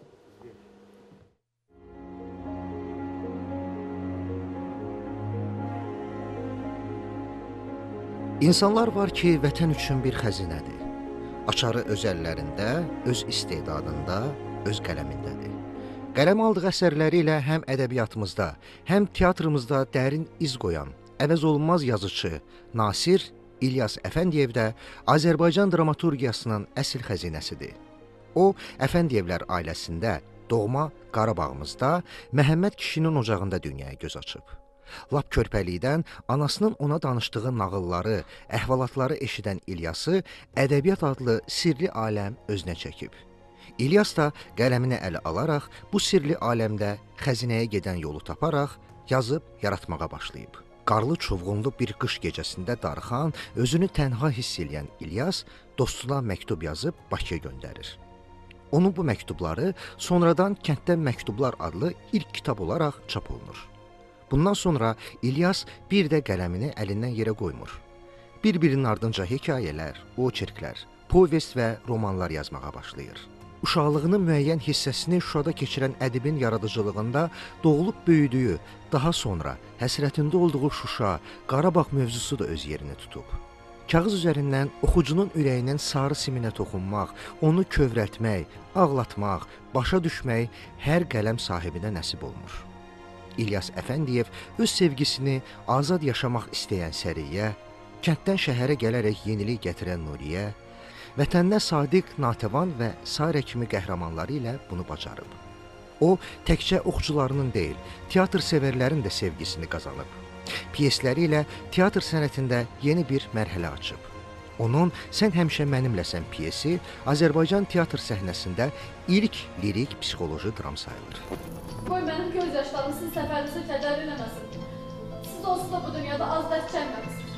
İnsanlar var ki, vətən üçün bir xəzinədir. Açarı öz əllərində, öz istedadında, öz qələmindədir. Qələm aldığı əsərləri ilə həm ədəbiyyatımızda, həm teatrımızda dərin iz qoyan, əvəz olunmaz yazıcı Nasir İlyas Əfəndiyev də Azərbaycan dramaturgiyasının əsl xəzinəsidir. O, Əfəndiyevlər ailəsində, doğma Qarabağımızda Məhəmməd kişinin ocağında dünyaya göz açıb. Lap körpəlikdən anasının ona danışdığı nağılları, əhvalatları eşidən İlyası ədəbiyyat adlı sirli aləm özünə çəkib. İlyas da qələminə ələ alaraq bu sirli aləmdə xəzinəyə gedən yolu taparaq yazıb yaratmağa başlayıb. Qarlı çovğunlu bir qış gecəsində darıxan, özünü tənha hiss eləyən İlyas dostuna məktub yazıb Bakıya göndərir. Onun bu məktubları sonradan Kənddən Məktublar adlı ilk kitab olaraq çap olunur. Bundan sonra İlyas bir də qələmini əlindən yerə qoymur. Bir-birinin ardınca hekayələr, oçerklər, povest və romanlar yazmağa başlayır. Uşaqlığının müəyyən hissəsini Şuşada keçirən ədibin yaradıcılığında doğulub böyüdüyü, daha sonra həsrətində olduğu Şuşa, Qarabağ mövzusu da öz yerini tutub. Kağız üzərindən oxucunun ürəyinin sarı siminə toxunmaq, onu kövrəltmək, ağlatmaq, başa düşmək hər qələm sahibinə nəsib olmur. İlyas Əfəndiyev öz sevgisini azad yaşamaq istəyən Səriyə, kənddən şəhərə gələrək yenilik gətirən Nuriyə, vətəninə sadiq Natəvan və sairə kimi qəhrəmanları ilə bunu bacarıb. O, təkcə oxçularının deyil, teatr sevərlərin də sevgisini qazanıb. Piyesləri ilə teatr sənətində yeni bir mərhələ açıb. Onun Sən həmişə mənimləsən piyesi Azərbaycan teatr səhnəsində ilk lirik psixoloji dram sayılır. Qoy mənim göz yaşlarım sizin səfərinizə kədər eləməsin. Siz onsuz da bu dünyada az dərd çəkməmisiniz.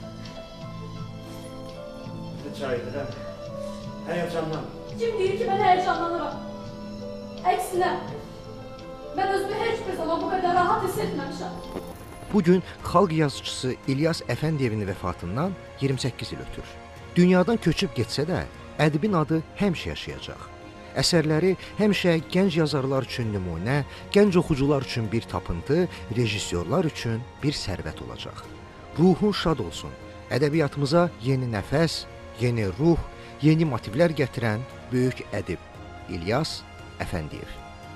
Ne çayıdır, hə? Həyəcandan. Kim deyir ki, mən həyəcanlanıram? Əksinə, mən özümü heç bir zaman bu qədər rahat hiss etməmişəm. Bugün xalq yazıcısı İlyas Əfəndiyevin vəfatından iyirmi səkkiz il ötür. Dünyadan köçüb getsə də, ədibin adı həmişə yaşayacaq. Əsərləri həmişə gənc yazarlar üçün nümunə, gənc oxucular üçün bir tapıntı, rejissorlar üçün bir sərvət olacaq. Ruhun şad olsun. Ədəbiyyatımıza yeni nəfəs, yeni ruh, yeni motivlər gətirən böyük ədib İlyas Əfəndiyev.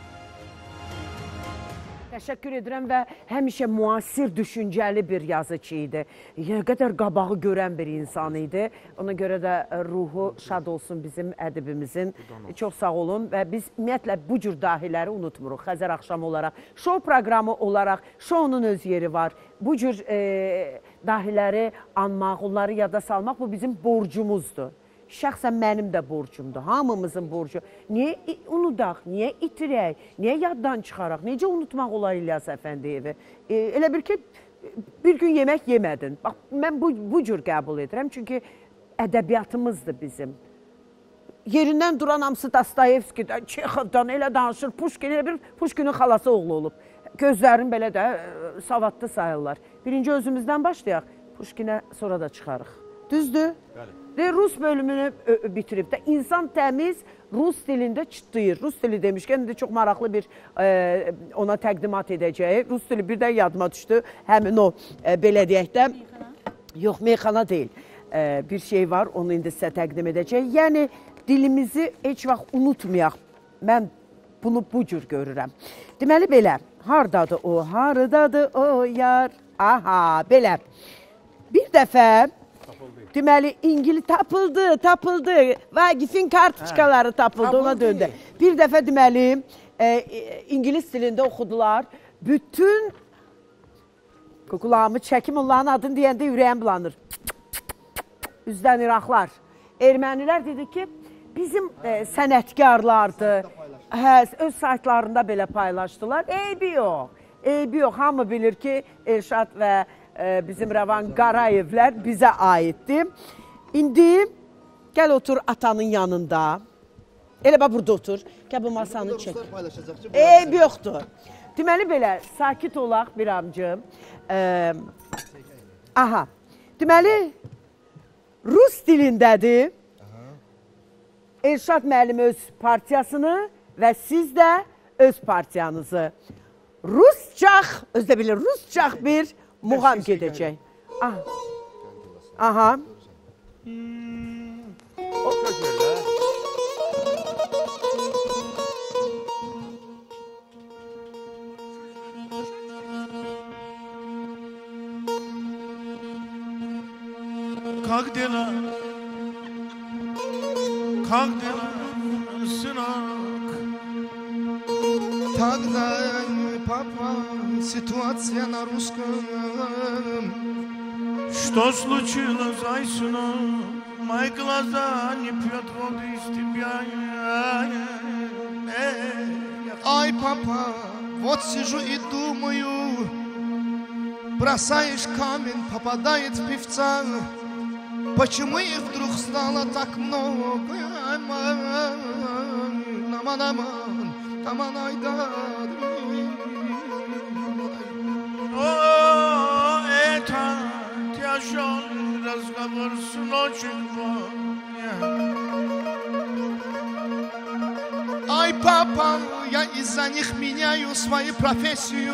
Təşəkkür edirəm və həmişə müasir düşüncəli bir yazıcı idi. Nə qədər qabağı görən bir insan idi. Ona görə də ruhu şad olsun bizim ədibimizin. Çox sağ olun və biz ümumiyyətlə bu cür dahiləri unutmuruq. Xəzər axşamı olaraq, şou proqramı olaraq, şounun öz yeri var. Bu cür e, dahiləri anmaq, onları yada salmaq bu bizim borcumuzdur. Şəxsən mənim də borcumdur, hamımızın borcu. Niyə unudaq, niyə itirək, niyə yaddan çıxaraq, necə unutmaq olar İlyas Əfəndiyevi? E, elə bir ki, bir gün yemək yemədin. Bax, mən bu, bu cür qəbul edirəm, çünki ədəbiyyatımızdır bizim. Yerindən duran hamısı Dostoyevskidən, Çexovdan elə danışır, Puşkin, elə bir Puşkinin xalası oğlu olub. Gözlərini belə də e, savadlı sayırlar. Birinci özümüzdən başlayaq, Puşkinə sonra da çıxarıq. Düzdür? Bəli. Və Rus bölümünü bitirib də insan təmiz Rus dilində çıtlayır. Rus dili demişkən də çox maraqlı bir e, ona təqdimat edəcəyi. Rus dili birdən yadıma düşdü. Həmin o e, belə deyək də, yox meyxana deyil. E, bir şey var, onu indi sizə təqdim edəcək. Yəni dilimizi heç vaxt unutmayaq. Mən bunu bu cür görürəm. Deməli belə, hardadır o, hardadır o yar? Aha, belə. Bir dəfə deməli, İngiliz tapıldı, tapıldı. Vaqifin kartçikaları tapıldı, ona döndü. Bir dəfə deməli, e, İngiliz dilində oxudular. Bütün qulağımı çəkim, onların adını deyəndə ürəyim bulanır. Üzdən İraqlar. Ermənilər dedi ki, bizim e, sənətkarlardır. Hə, öz saytlarında belə paylaşdılar. Eybi yox. Eybi yox. Hamı bilir ki, Elşad və e, bizim Rəvan Qarayevlər bizə aiddir. İndi gəl otur atanın yanında. Elə bax burada otur. Gəl bu masanı çək. Eyb yoxdur. Deməli belə, sakit olaq bir amcım. Ee, aha. Deməli, Rus dilindədir. Elşad müəllim öz partiyasını və siz də öz partiyanızı. Ruscaq, özdə bilir, Ruscaq bir muğam gedəcək. Aha. Aha. Kalk dela, kalk dela, сынок. Тогда, папа, ситуация на русском. Что случилось, ай, сынок? Мои глаза не пьют воды из тебя. Ай, папа, вот сижу и думаю, бросаешь камень, попадает в певца. Почему их вдруг стало так много? Наман-наман, таман-айдар. О, это тяжелый разговор, сыночек мой. Ай, папа, я из-за них меняю свою профессию.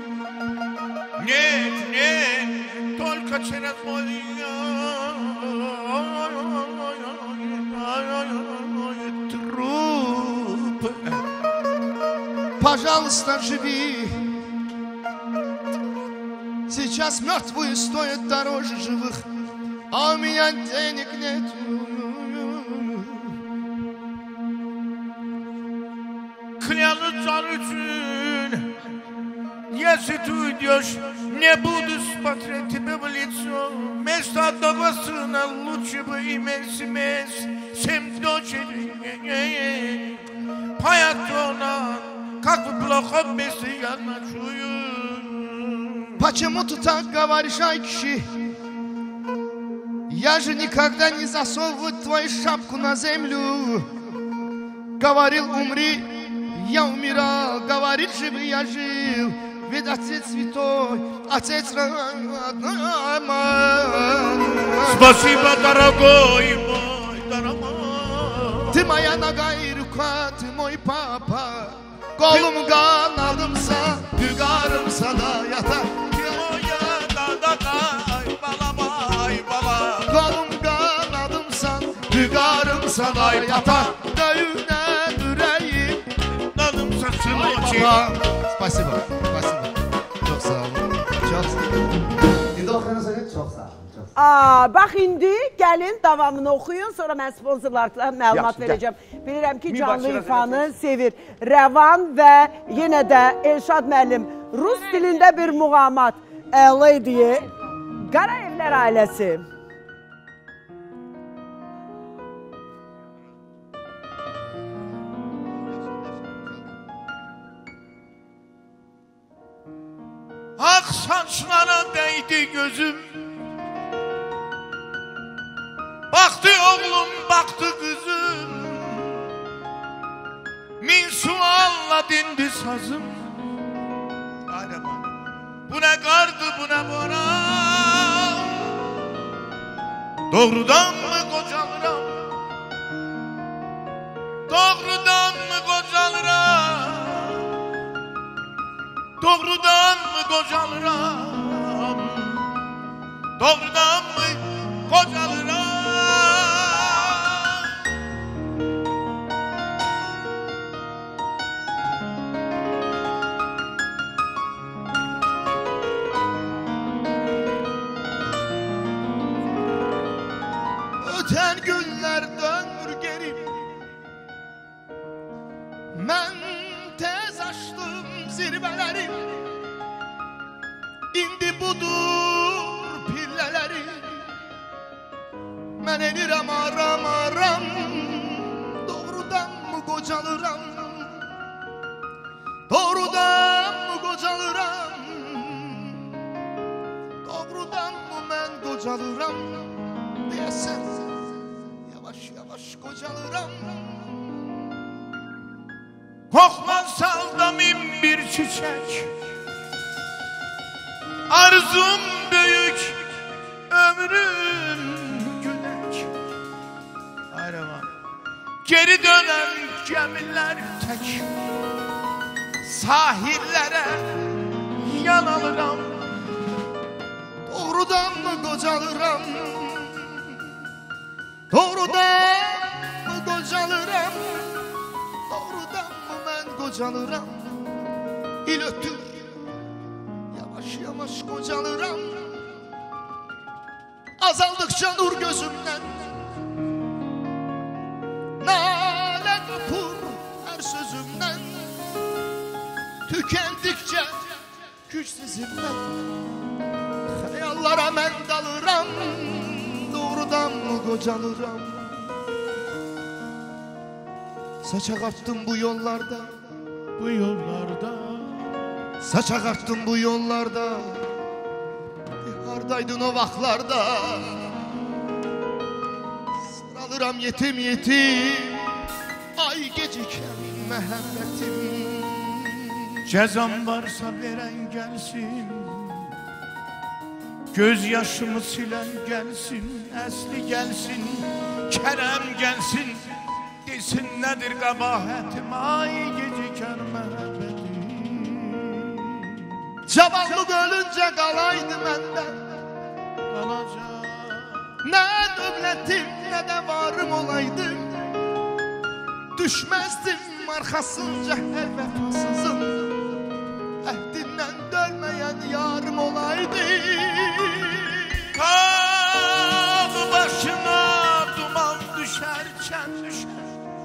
Нет, нет, только через мой труп. Пожалуйста, живи. Сейчас мертвые стоят дороже живых, а у меня денег нет. Клянутся için, если ты уйдешь, не буду смотреть тебе в лицо. Вместо одного сына лучше бы иметь семейс, семь дочерей. Поэтому, как бы плохо вместе я ночую. Почему ты так говоришь, Айкши? Я же никогда не засовываю твою шапку на землю. Говорил, умри, я умирал. Говорит, живи, я жил. Ведь отец святой, отец родной. Спасибо, дорогой мой, дорогой. Ты моя нога и рука, ты мой папа. Kolum kanadımsa, dügarımsa da yatar. Kolum kanadımsa, dügarımsa da yatar. Göğüne yüreğim, dadımsa sınıçı. Спасибо, спасибо. Çok sağ olun, çok sağ olun. İndi oxuyunuza çok sağ olun. Aa, bax indi, gəlin davamını oxuyun, sonra mən sponsorlardan məlumat Yaxşı, verəcəm. Bilirəm ki, Bir canlı başlayalım. ifanı sevir. Rəvan və yenə də Elşad müəllim Rus dilində bir muğamat əla ediyi Qarayevlər ailəsi. Ak saçlara değdi gözüm. Baktı oğlum, baktı kızım. Min sualla dindi sazım. Bu ne kardı, bu ne boran. Doğrudan mı kocalıram? Doğrudan mı kocalıram? Doğrudan mı kocalıram? Doğrudan mı kocalıram? Öten günler dönür geri. Ben tez açtım zirveleri. İndi budur pilleleri. Ben elirim aram aram. Doğrudan mı kocalıram? Doğrudan mı kocalıram? qocalıram deyəsən yavaş yavaş qocalıram. Kokmazsal da min bir çiçek, arzum büyük, ömrüm güneş. Ayrıma geri dönen gemiler tek, sahillere yanalırım. Doğrudan mı qocalıram? Doğrudan mı qocalıram? Doğrudan mı mən qocalıram? İl ötür, yavaş yavaş qocalıram. Azaldıkça nur gözümdən, nalə qopur hər sözümdən. Tükendikçe güçsüzümdən, xəyallara mən dalıram. Doğrudan mı qocalıram? Saç ağarttım bu yollarda, bu yollarda. Saç ağarttım bu yollarda, hardaydın o vaxtlarda. Sıralıram yetim yetim, ay gecikən məhəbbətim. Cezam varsa veren gelsin, gözyaşımı silen gelsin, Əsli gelsin, Kerem gelsin, desin nedir kabahatim, ay geciken məhəbbətim. Cavanlıq ölünce qalaydı məndən, Qalacaq. Ne dövlətim ne de varım olaydı, düşmezdim arkasınca her vefasızın. Əhdindən dönmeyen yarım olaydı. Kağı başına duman düşerken düşer,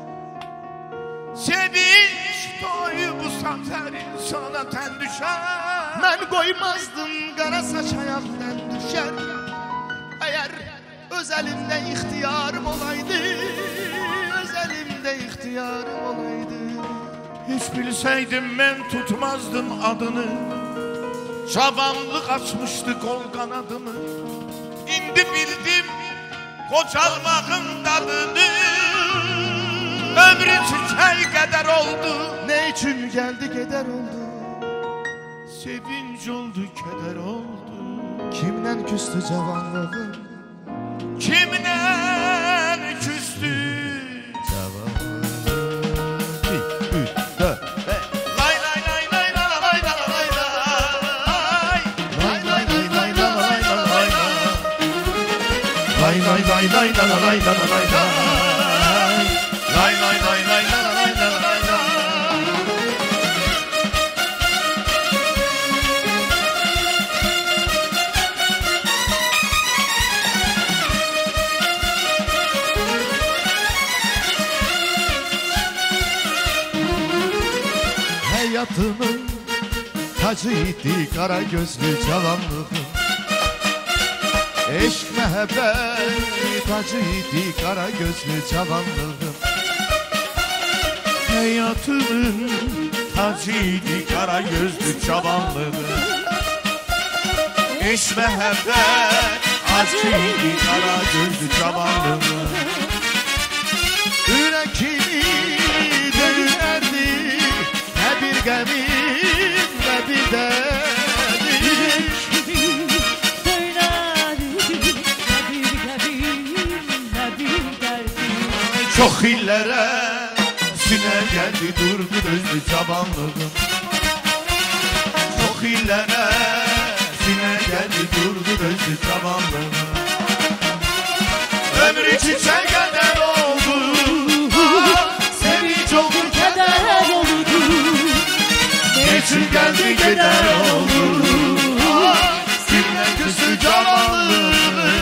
sevinç toyu bu sater insana ten düşer. Mən qoymazdım qara saç ayaqdan düşer, eğer öz elimde ihtiyarım olaydı, öz elimde ihtiyarım olaydı. Hiç bilseydim ben tutmazdım adını, Cavanlık açmıştı kol kanadımı. İndi bildim kocalmağın tadını, ömrü çiçeği kadar oldu. Ne için geldi keder oldu, sevinç oldu keder oldu. Kimden küstü cavanlığın, kimden küstü cavanlığın. Bir, üç, dört, beş. Lay lay lay lay lay lay lay lay lay. Lay lay lay lay lay lay lay lay. Lay lay lay lay lay lay lay lay. Lay lay lay lay lay lay lay lay lay. Hayatımın tacıydı kara gözlü cavanlığın. Eşk mehabbet tacıydı kara gözlü cavanlığın. Hayatımın tacıydı kara gözlü cavanlığın. Eş mehabbet acıydı kara gözlü cavanlığın. Yürekimi dönərdi, ne bir qəmim, ne bir derdim. Çok illere sine geldi durdu gözlü cavanlığım. Çok illere sine geldi durdu gözlü cavanlığım. Ömrü çiçeğe kadar oldu, sevinç oldu keder oldu. Geçin geldi keder oldu, sinne küstü cavanlığım.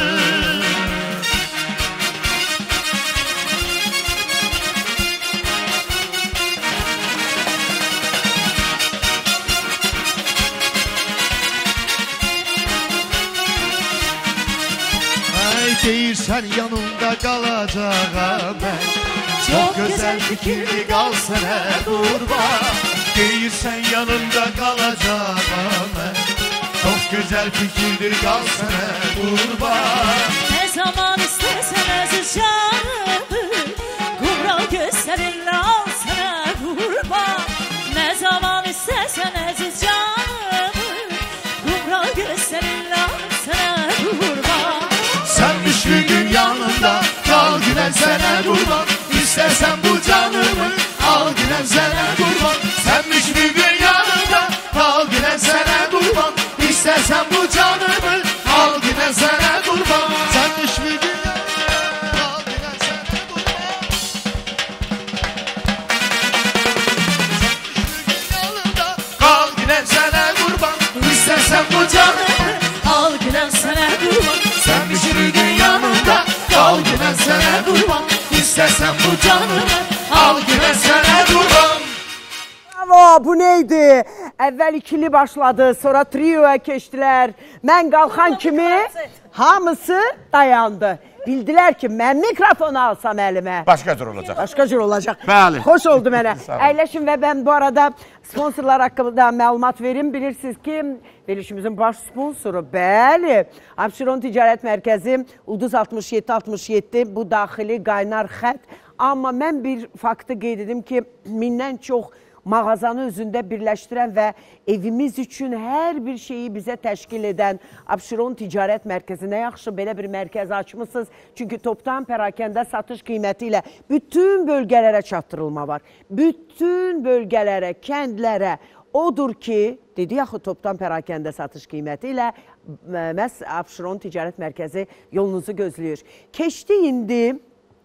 Deyirsən yanımda qalacağam mən, çok güzel fikirli qal sənə qurban. Deyirsən yanımda kalacağım ben, çok gözəl fikirdir, qal sənə qurban. Nə zaman istərsən əziz canımı, qumral göstərir al sənə qurban. Nə zaman istərsən əziz canımı, qumral göstərir al sənə qurban. Sən müşfiqin yanında, qal günən sənə qurban. İstərsən bu canımı, al günən sənə qurban. Sən müşfiqin yanında, qal günən sənə qurban. İstərsən bu canımı, al günən sənə qurban. Sən müşfiqin yanında, qal günən sənə qurban. Qal günən sənə qurban. İstərsən bu canımı, al günən sənə qurban. Sən müşfiqin yanında, qal günən sənə qurban. İstərsən bu canımı, al günən sənə qurban. Bravo, bu neydi? Əvvəl ikili başladı, sonra trioya keçdilər. Mən qalxan kimi hamısı dayandı. Bildilər ki, mən mikrofonu alsam əlimə. Başqa cür olacaq. Başqa cür olacaq. Bəli. Xoş oldu mənə. Sağ olun. Əyləşin və mən bu arada sponsorlar haqqında məlumat verim. Bilirsiniz ki, verilişimizin baş sponsoru, bəli, Abşeron Ticarət Mərkəzi Ulduz altmış yeddi altmış yeddi, bu daxili qaynar xət. Amma mən bir faktı qeyd edim ki, mindən çox mağazanı özündə birləşdirən və evimiz üçün hər bir şeyi bizə təşkil edən Abşeron Ticarət Mərkəzi. Nə yaxşı belə bir mərkəz açmışsınız. Çünki topdan pərakəndə satış qiyməti ilə bütün bölgələrə çatdırılma var. Bütün bölgələrə, kəndlərə. Odur ki, dedi yaxı topdan pərakəndə satış qiyməti ilə məhz Abşeron Ticarət Mərkəzi yolunuzu gözləyir. Keçdi indi,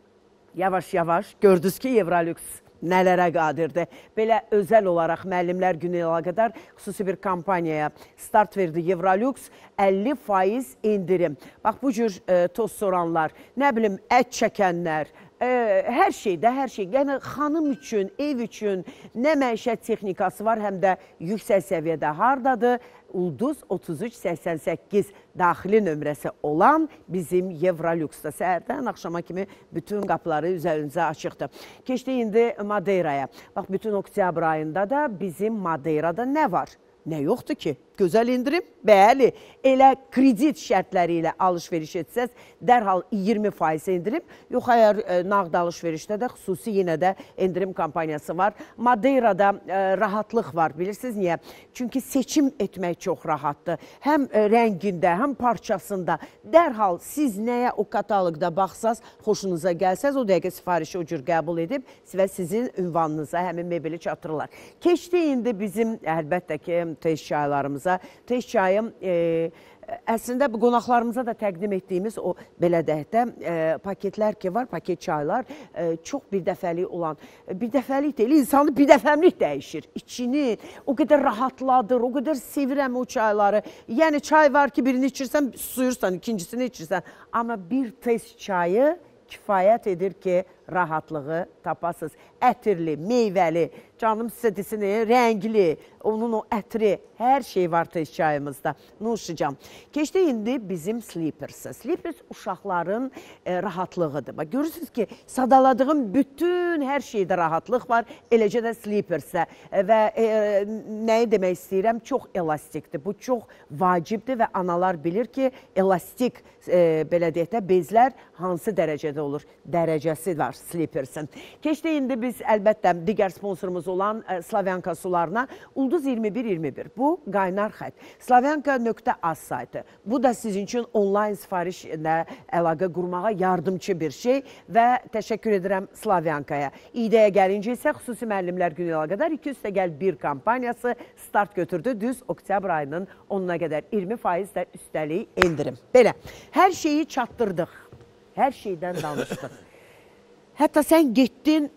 yavaş-yavaş gördünüz ki, Evrolüks nələrə qadirdir. Belə özəl olaraq müəllimlər günü ilə qədər xüsusi bir kampaniyaya start verdi Evrolüks, əlli faiz indirim. Bax, bu cür e, toz soranlar, nə bilim, ət çəkənlər, e, hər şeydə, hər şey. Yəni, xanım üçün, ev üçün nə məişət texnikası var, həm də yüksək səviyyədə hardadır? Ulduz otuz üç səksən səkkiz daxili nömrəsi olan bizim Evrolüksdə səhərdən axşama kimi bütün qapıları üzərinizə açıqdır. Keçdi indi Madeiraya. Bax, bütün oktyabr ayında da bizim Madeirada nə var? Nə yoxdur ki? Gözəl indirim? Bəli, elə kredit şərtləri ilə alış-veriş etsəz, dərhal iyirmi faiz indirim. Yox, əgər e, nağd alış-verişdə də xüsusi yenə də indirim kampaniyası var. Madeirada e, rahatlıq var, bilirsiniz niyə? Çünki seçim etmək çox rahatdır. Həm e, rəngində, həm parçasında. Dərhal siz nəyə o kataloqda baxsaz, xoşunuza gəlsəz, o dəqiqə sifarişi o cür qəbul edib və sizin ünvanınıza həmin mebeli çatdırırlar. Keçdi indi bizim, əlbəttə ki, tez çaylarımıza. Tez çayım e, əslində bu qonaqlarımıza da təqdim etdiyimiz o belə deyək də e, paketlər ki var, paket çaylar e, çox bir dəfəlik olan, bir dəfəlik deyil, insanı bir dəfəmlik dəyişir. İçini o qədər rahatladır, o qədər sevirəm o çayları. Yəni çay var ki, birini içirsən, suyursan, ikincisini içirsən. Amma bir tez çayı kifayət edir ki, rahatlığı tapasınız. Ətirli, meyvəli, canım sizə desin, rəngli, onun o ətri, hər şey var tez çayımızda. Nuşicam. Keçdi indi bizim Sleepers. Sleepers uşaqların e, rahatlığıdır. Bak, görürsünüz ki, sadaladığım bütün hər şeydə rahatlıq var, eləcə də Sleepers'ə. E, və e, nəyi demək istəyirəm? Çox elastikdir. Bu çox vacibdir və analar bilir ki, elastik e, belə deyək də bezlər hansı dərəcədə olur? Dərəcəsi var Sleepers'ın. Keçdi indi biz əlbəttə digər sponsorumuz olan e, Slavyanka sularına. Ulduz iyirmi bir iyirmi bir. Bu qaynar xət. slavyanka nöqtə az saytı. Bu da sizin üçün onlayn sifarişlə əlaqə qurmağa yardımcı bir şey və təşəkkür edirəm Slavyankaya. İdəyə gəlincə isə xüsusi müəllimlər günü ilə qədər iki üstə gəl bir kampaniyası start götürdü. Düz oktyabr ayının onuna qədər iyirmi faiz də üstəlik indirim. Belə, hər şeyi çatdırdıq. Hər şeydən danışdıq. Hətta sən getdin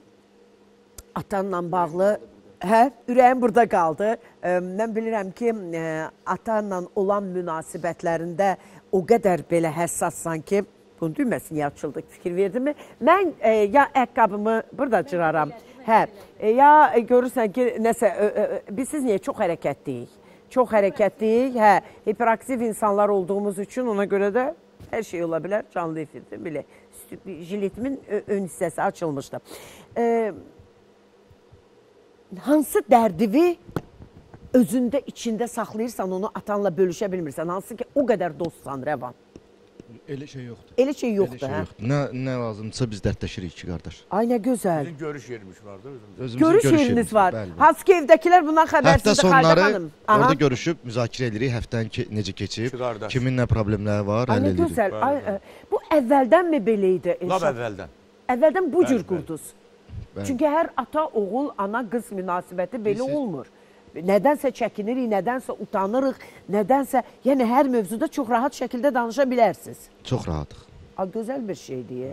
atanla bağlı, hə, ürəyim burada qaldı. E, mən bilirəm ki, e, atanla olan münasibətlərində o qədər belə həssassan ki, bunu düyməsin, niyə açıldı, fikir verdin mi? Mən e, ya əqqabımı burada cıraram, hə, e, ya e, görürsən ki, nəsə, e, e, biz siz niyə çox hərəkətliyik? Çox hərəkətliyik, hə, hiperaktiv insanlar olduğumuz üçün ona görə də hər şey ola bilər, canlı efirdir, belə. Jiletimin ön hissəsi açılmışdı. E, hansı dərdivi özündə, içində saxlayırsan, onu atanla bölüşə bilmirsən. Hansı ki, o qədər dostsan, Rəvan. Elə şey yoxdur. Elə şey yoxdur, hə? Nə, nə lazımdırsa biz dərdləşirik iki qardaş. Ay, nə gözəl. Sizin görüş yerimiz vardır. Görüş yeriniz var. Hansı ki, evdəkilər bundan xəbərsizdir, Xayda xanım. Orada görüşüb, müzakirə edirik, həftən necə keçib, kimin nə problemləri var, həll edirik. Ay, nə gözəl. Bu əvvəldənmi belə idi? Lab əvvəldən. Əvvəldən bu cür qurdunuz. Çünki hər ata, oğul, ana, qız münasibəti belə olmur. Nədənsə çəkinirik, nədənsə utanırıq, nədənsə, yəni hər mövzuda çox rahat şəkildə danışa bilərsiniz. Çox rahatıq. Gözəl bir şeydir.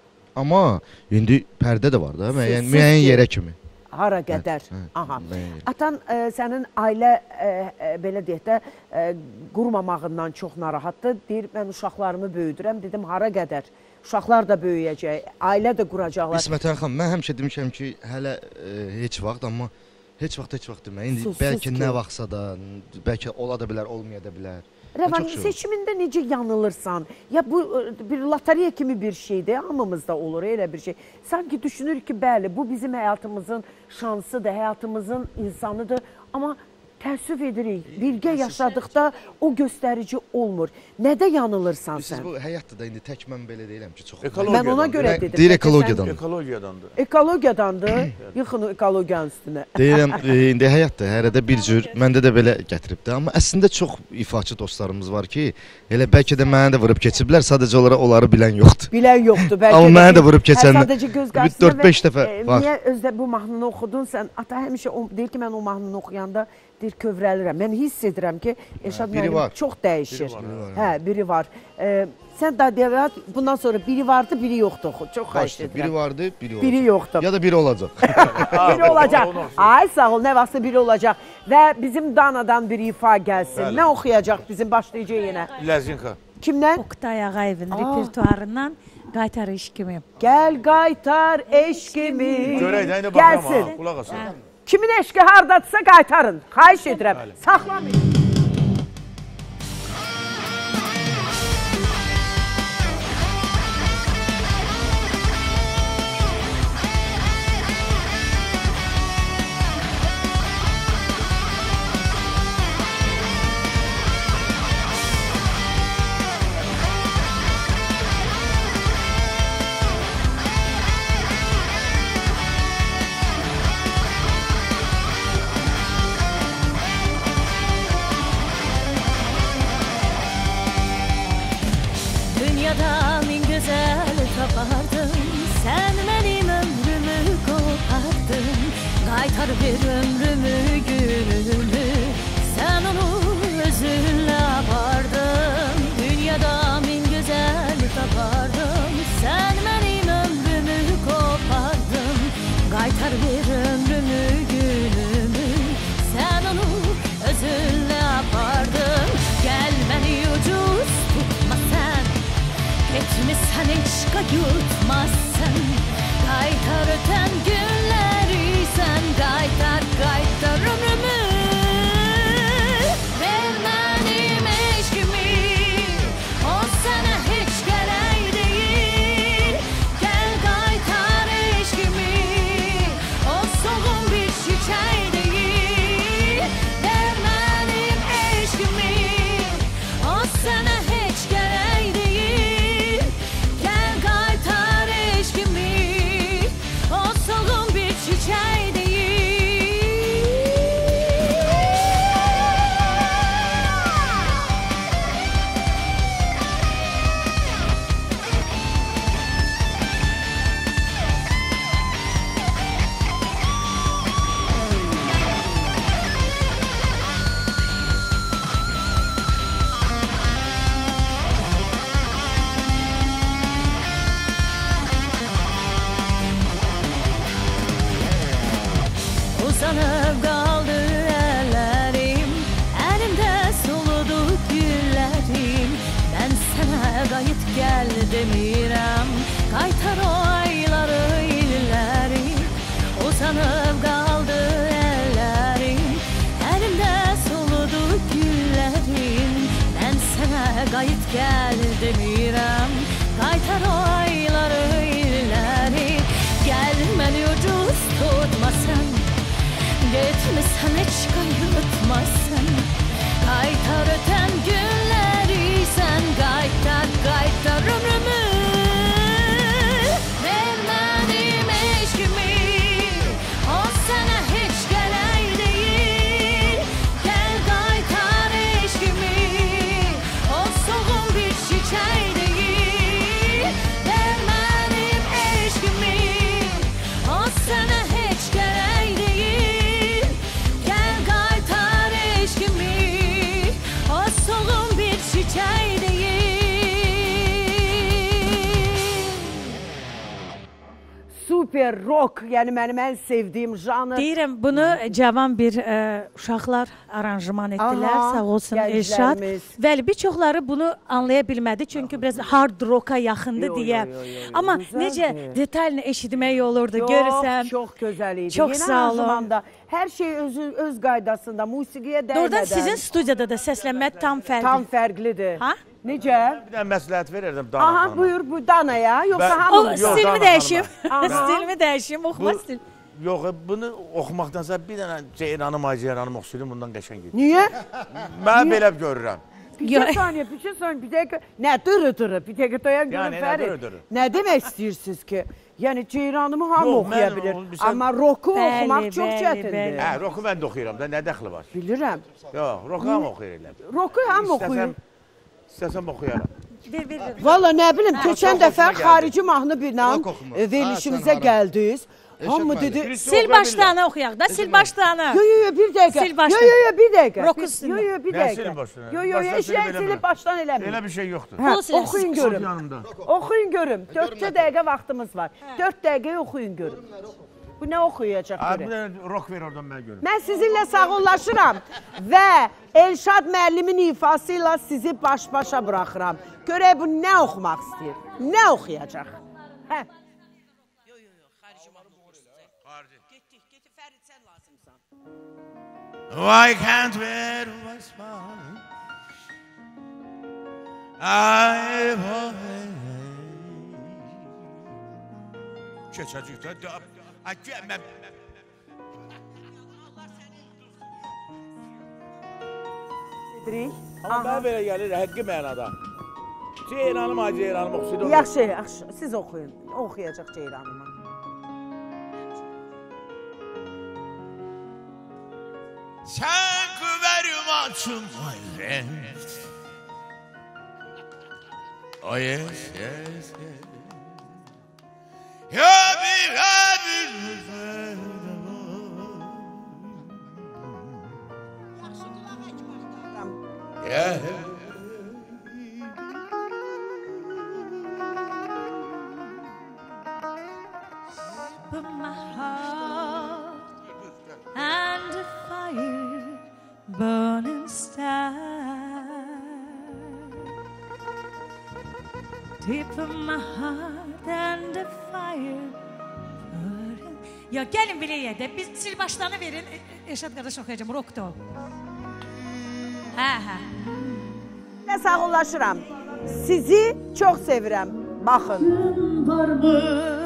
Amma indi pərdə də var da, müəyyən yerə kimi. Hara qədər. Aha. Atan sənin ailə, belə deyək də, qurmamağından çox narahatdır. Deyir, mən uşaqlarımı böyüdürəm, dedim, hara qədər? Uşaqlar da böyüyəcək, ailə də quracaqlar. İsmətən xanım, mən həmişə demişəm ki, hələ heç vaxt, amma heç vaxt, heç vaxt demə. İndi bəlkə nə vaxtsa da, bəlkə ola da bilər, olmaya da bilər. Rəvan, seçimində necə yanılırsan? Ya bu bir lotereya kimi bir şeydir, hamımızda olur elə bir şey. Sanki düşünür ki, bəli, bu bizim həyatımızın şansıdır, həyatımızın insanıdır. Amma təəssüf edirik, birgə yaşadıqda o göstərici olmur. Nədə yanılırsan sən? Bu həyatdır da, indi tək mən belə deyiləm ki, çox. Mən ona görə dedim. Deyir, ekologiyadandır. Ekologiyadandır. Ekologiyadandır, yıxın ekologiyanın üstünə. Deyirəm, indi həyatdır, hərədə bir cür, məndə də belə gətiribdir. Amma əslində çox ifaçı dostlarımız var ki, elə bəlkə də mənə də vurub keçiblər, sadəcə olaraq onları bilən yoxdur. Bilən yoxdur, bəlkə də. Amma mənə də vurub keçən dörd beş dəfə var. Niyə özdə bu mahnını oxudun sən? Ata həmişə deyir ki, mən o mahnını oxuyanda deyir, kövrəlirəm. Mən hiss edirəm ki, Elşad müəllim çox dəyişir. Hə, biri var. Sən daha deyək, bundan sonra biri vardı, biri yoxdur. Çox xahiş edirəm. Biri vardı, biri olacaq. Biri yoxdur. Ya da biri olacaq. Biri olacaq. Ay, sağ ol, nə vaxtsa biri olacaq. Və bizim Danadan bir ifa gəlsin. Nə oxuyacaq bizim başlayıcı yenə? Ləzinka. Kimdən? Oktay Ağayevin repertuarından Qaytar eşkimi. Gəl qaytar eşkimi. Görək də, indi baxam ha, qulaq asın. Kimin eşki hardadırsa qaytarın. Xahiş edirəm. Saxlamayın. Qaytar bir ömrümü, günümü, sen onu özünle apardın. Dünyada min güzel tapardım, sen benim ömrümü kopardın. Qaytar bir ömrümü, günümü, sen onu özünle apardın. Gel beni ucuz tutma sen, etmişsen eşka yutmazsın. Qaytar öten günleri sen, qaytar, qaytar ömrümü. Ver benim eşkimi, o sana hiç gerek değil. Gel qaytar eşkimi, o soğuk bir çiçek değil. Ver benim eşkimi, o sana hiç gerek değil. Gel qaytar eşkimi, o soğuk bir çiçek değil. Uzanıp kaldı ellerim, elimde soludu güllerim. Ben sana kayıt gel demirem, qaytar o ayları illeri. Uzanıp kaldı ellerim, elimde soludu güllerim. Ben sana kayıt gel demirem, qaytar o ayları illeri. Gel beni ucuz tutmasan, gitmişsen hiç kayıtma. super rock, yəni mənim ən sevdiyim janr. Deyirəm, bunu cavan bir ə, uşaqlar aranjman etdilər, Aha, sağ olsun gənclərimiz. Elşad. Bəli, bir çoxları bunu anlaya bilmədi, çünki biraz hard rock'a yaxındır Yo, deyə. yo, yo, yo, yo, Amma güzeldir. necə detaylını eşitmək olurdu, Yox, görürsən. çox gözəl idi. Çox Yeni sağ olun. aranjmanda hər şey öz, öz qaydasında, musiqiyə dəymədən. Doğrudan sizin studiyada da səslənmə tam fərqli. Tam fərqlidir. Ha? Necə? Bir dənə məsləhət verirdim Dana Aha, xanıma. buyur, bu Danaya, yoxsa Ben- hamı? O stilimi dəyişim. Aha. Stilimi dəyişim, oxuma Bu- stil. Yox, bunu oxumaqdansa bir dənə Ceyranım, Ay Ceyranım oxuyurdum, bundan qəşəng idi. Niyə? Mən belə görürəm. Bir şey saniye, bir şey saniye, bir dakika. Ne dırı dırı, bir dakika dayan görün Yani ne Ferit. dırı dırı? Ne demek istiyorsunuz ki? Yani Ceyranımı hamı Yox, mən okuyabilir. onu bir sən- Ama roku Bəli, okumak çok bəli, çetindir. bəli. Hə, roku mən də oxuyuram da, nə dəxli var? Bilirəm. Yox, roku hamı oxuyurlar. Roku ham İstəsəm- okuyun. İstəsəm oxuyaram. Bir, bir, bir. Valla ne bileyim, geçen çok defa hoşuma geldi. harici mahnı bilan Rock okuma. verilişimize Ha, sen geldiniz. Eşit Hamı mənim. dedi, Birisi Sil oxuya başdanı oxuyaq da, sil başdanı. yo yo yo bir dakika. Sil baştan. Yo yo yo bir dakika. Roku Bir- silme. Yo yo bir Nə dakika. sil başdan? Yo yo yo Başdan işler silib elə silip bilmirəm. baştan eləmeyin. Elə bir şey yoxdur. Ha, Bunu silərsiniz. okuyun görün. yanımda. Okuyun görün. Dörtçe dakika vaktimiz var. Dört dakikayı okuyun görün. Bu ne okuyacak Ha, görün? bir dənə rock ver oradan mən görüm. Mən sizinlə sağollaşıram və Elşad müəllimin ifasıyla sizi baş-başa buraxıram. Görək bu nə oxumaq istəyir? Nə oxuyacaq? Hə. Yo yo yo, xarici mahnı oxuyursunuz. Getdik, getdik Fərid sən lazımsan. Why can't we do a smile? I've Keçəcəkdə də ay gəlmə. Edirik. Amma mənə belə gəlir həqiqi mənada. Ceyranım, Ay Ceyranım oxuyur. Yaxşı, yaxşı. Siz oxuyun. O oxuyacaq Ceyranımı. Thank you very much, my friend. Oh yes, yes, yes. Happy, happy, yeah. But my heart and a fire burning star deep in my heart and a fire burning. Ya gəlin belə yeyək də, biz sil başdanı verin. E- Eşad qardaş oxuyacağım, rockdur o. Hə, hə. Nə sağollaşıram. Sizi çox sevirəm. Baxın. Var mı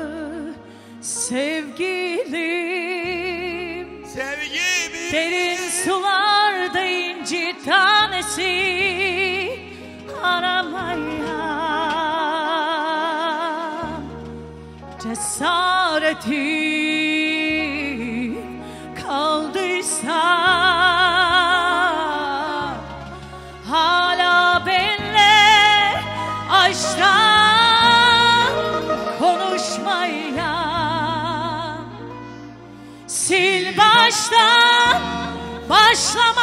sevgilim? Sevgimi Derin sularda inci tanesi aramaya cesaretim kaldıysa hala benle aşktan konuşmaya sil baştan başlama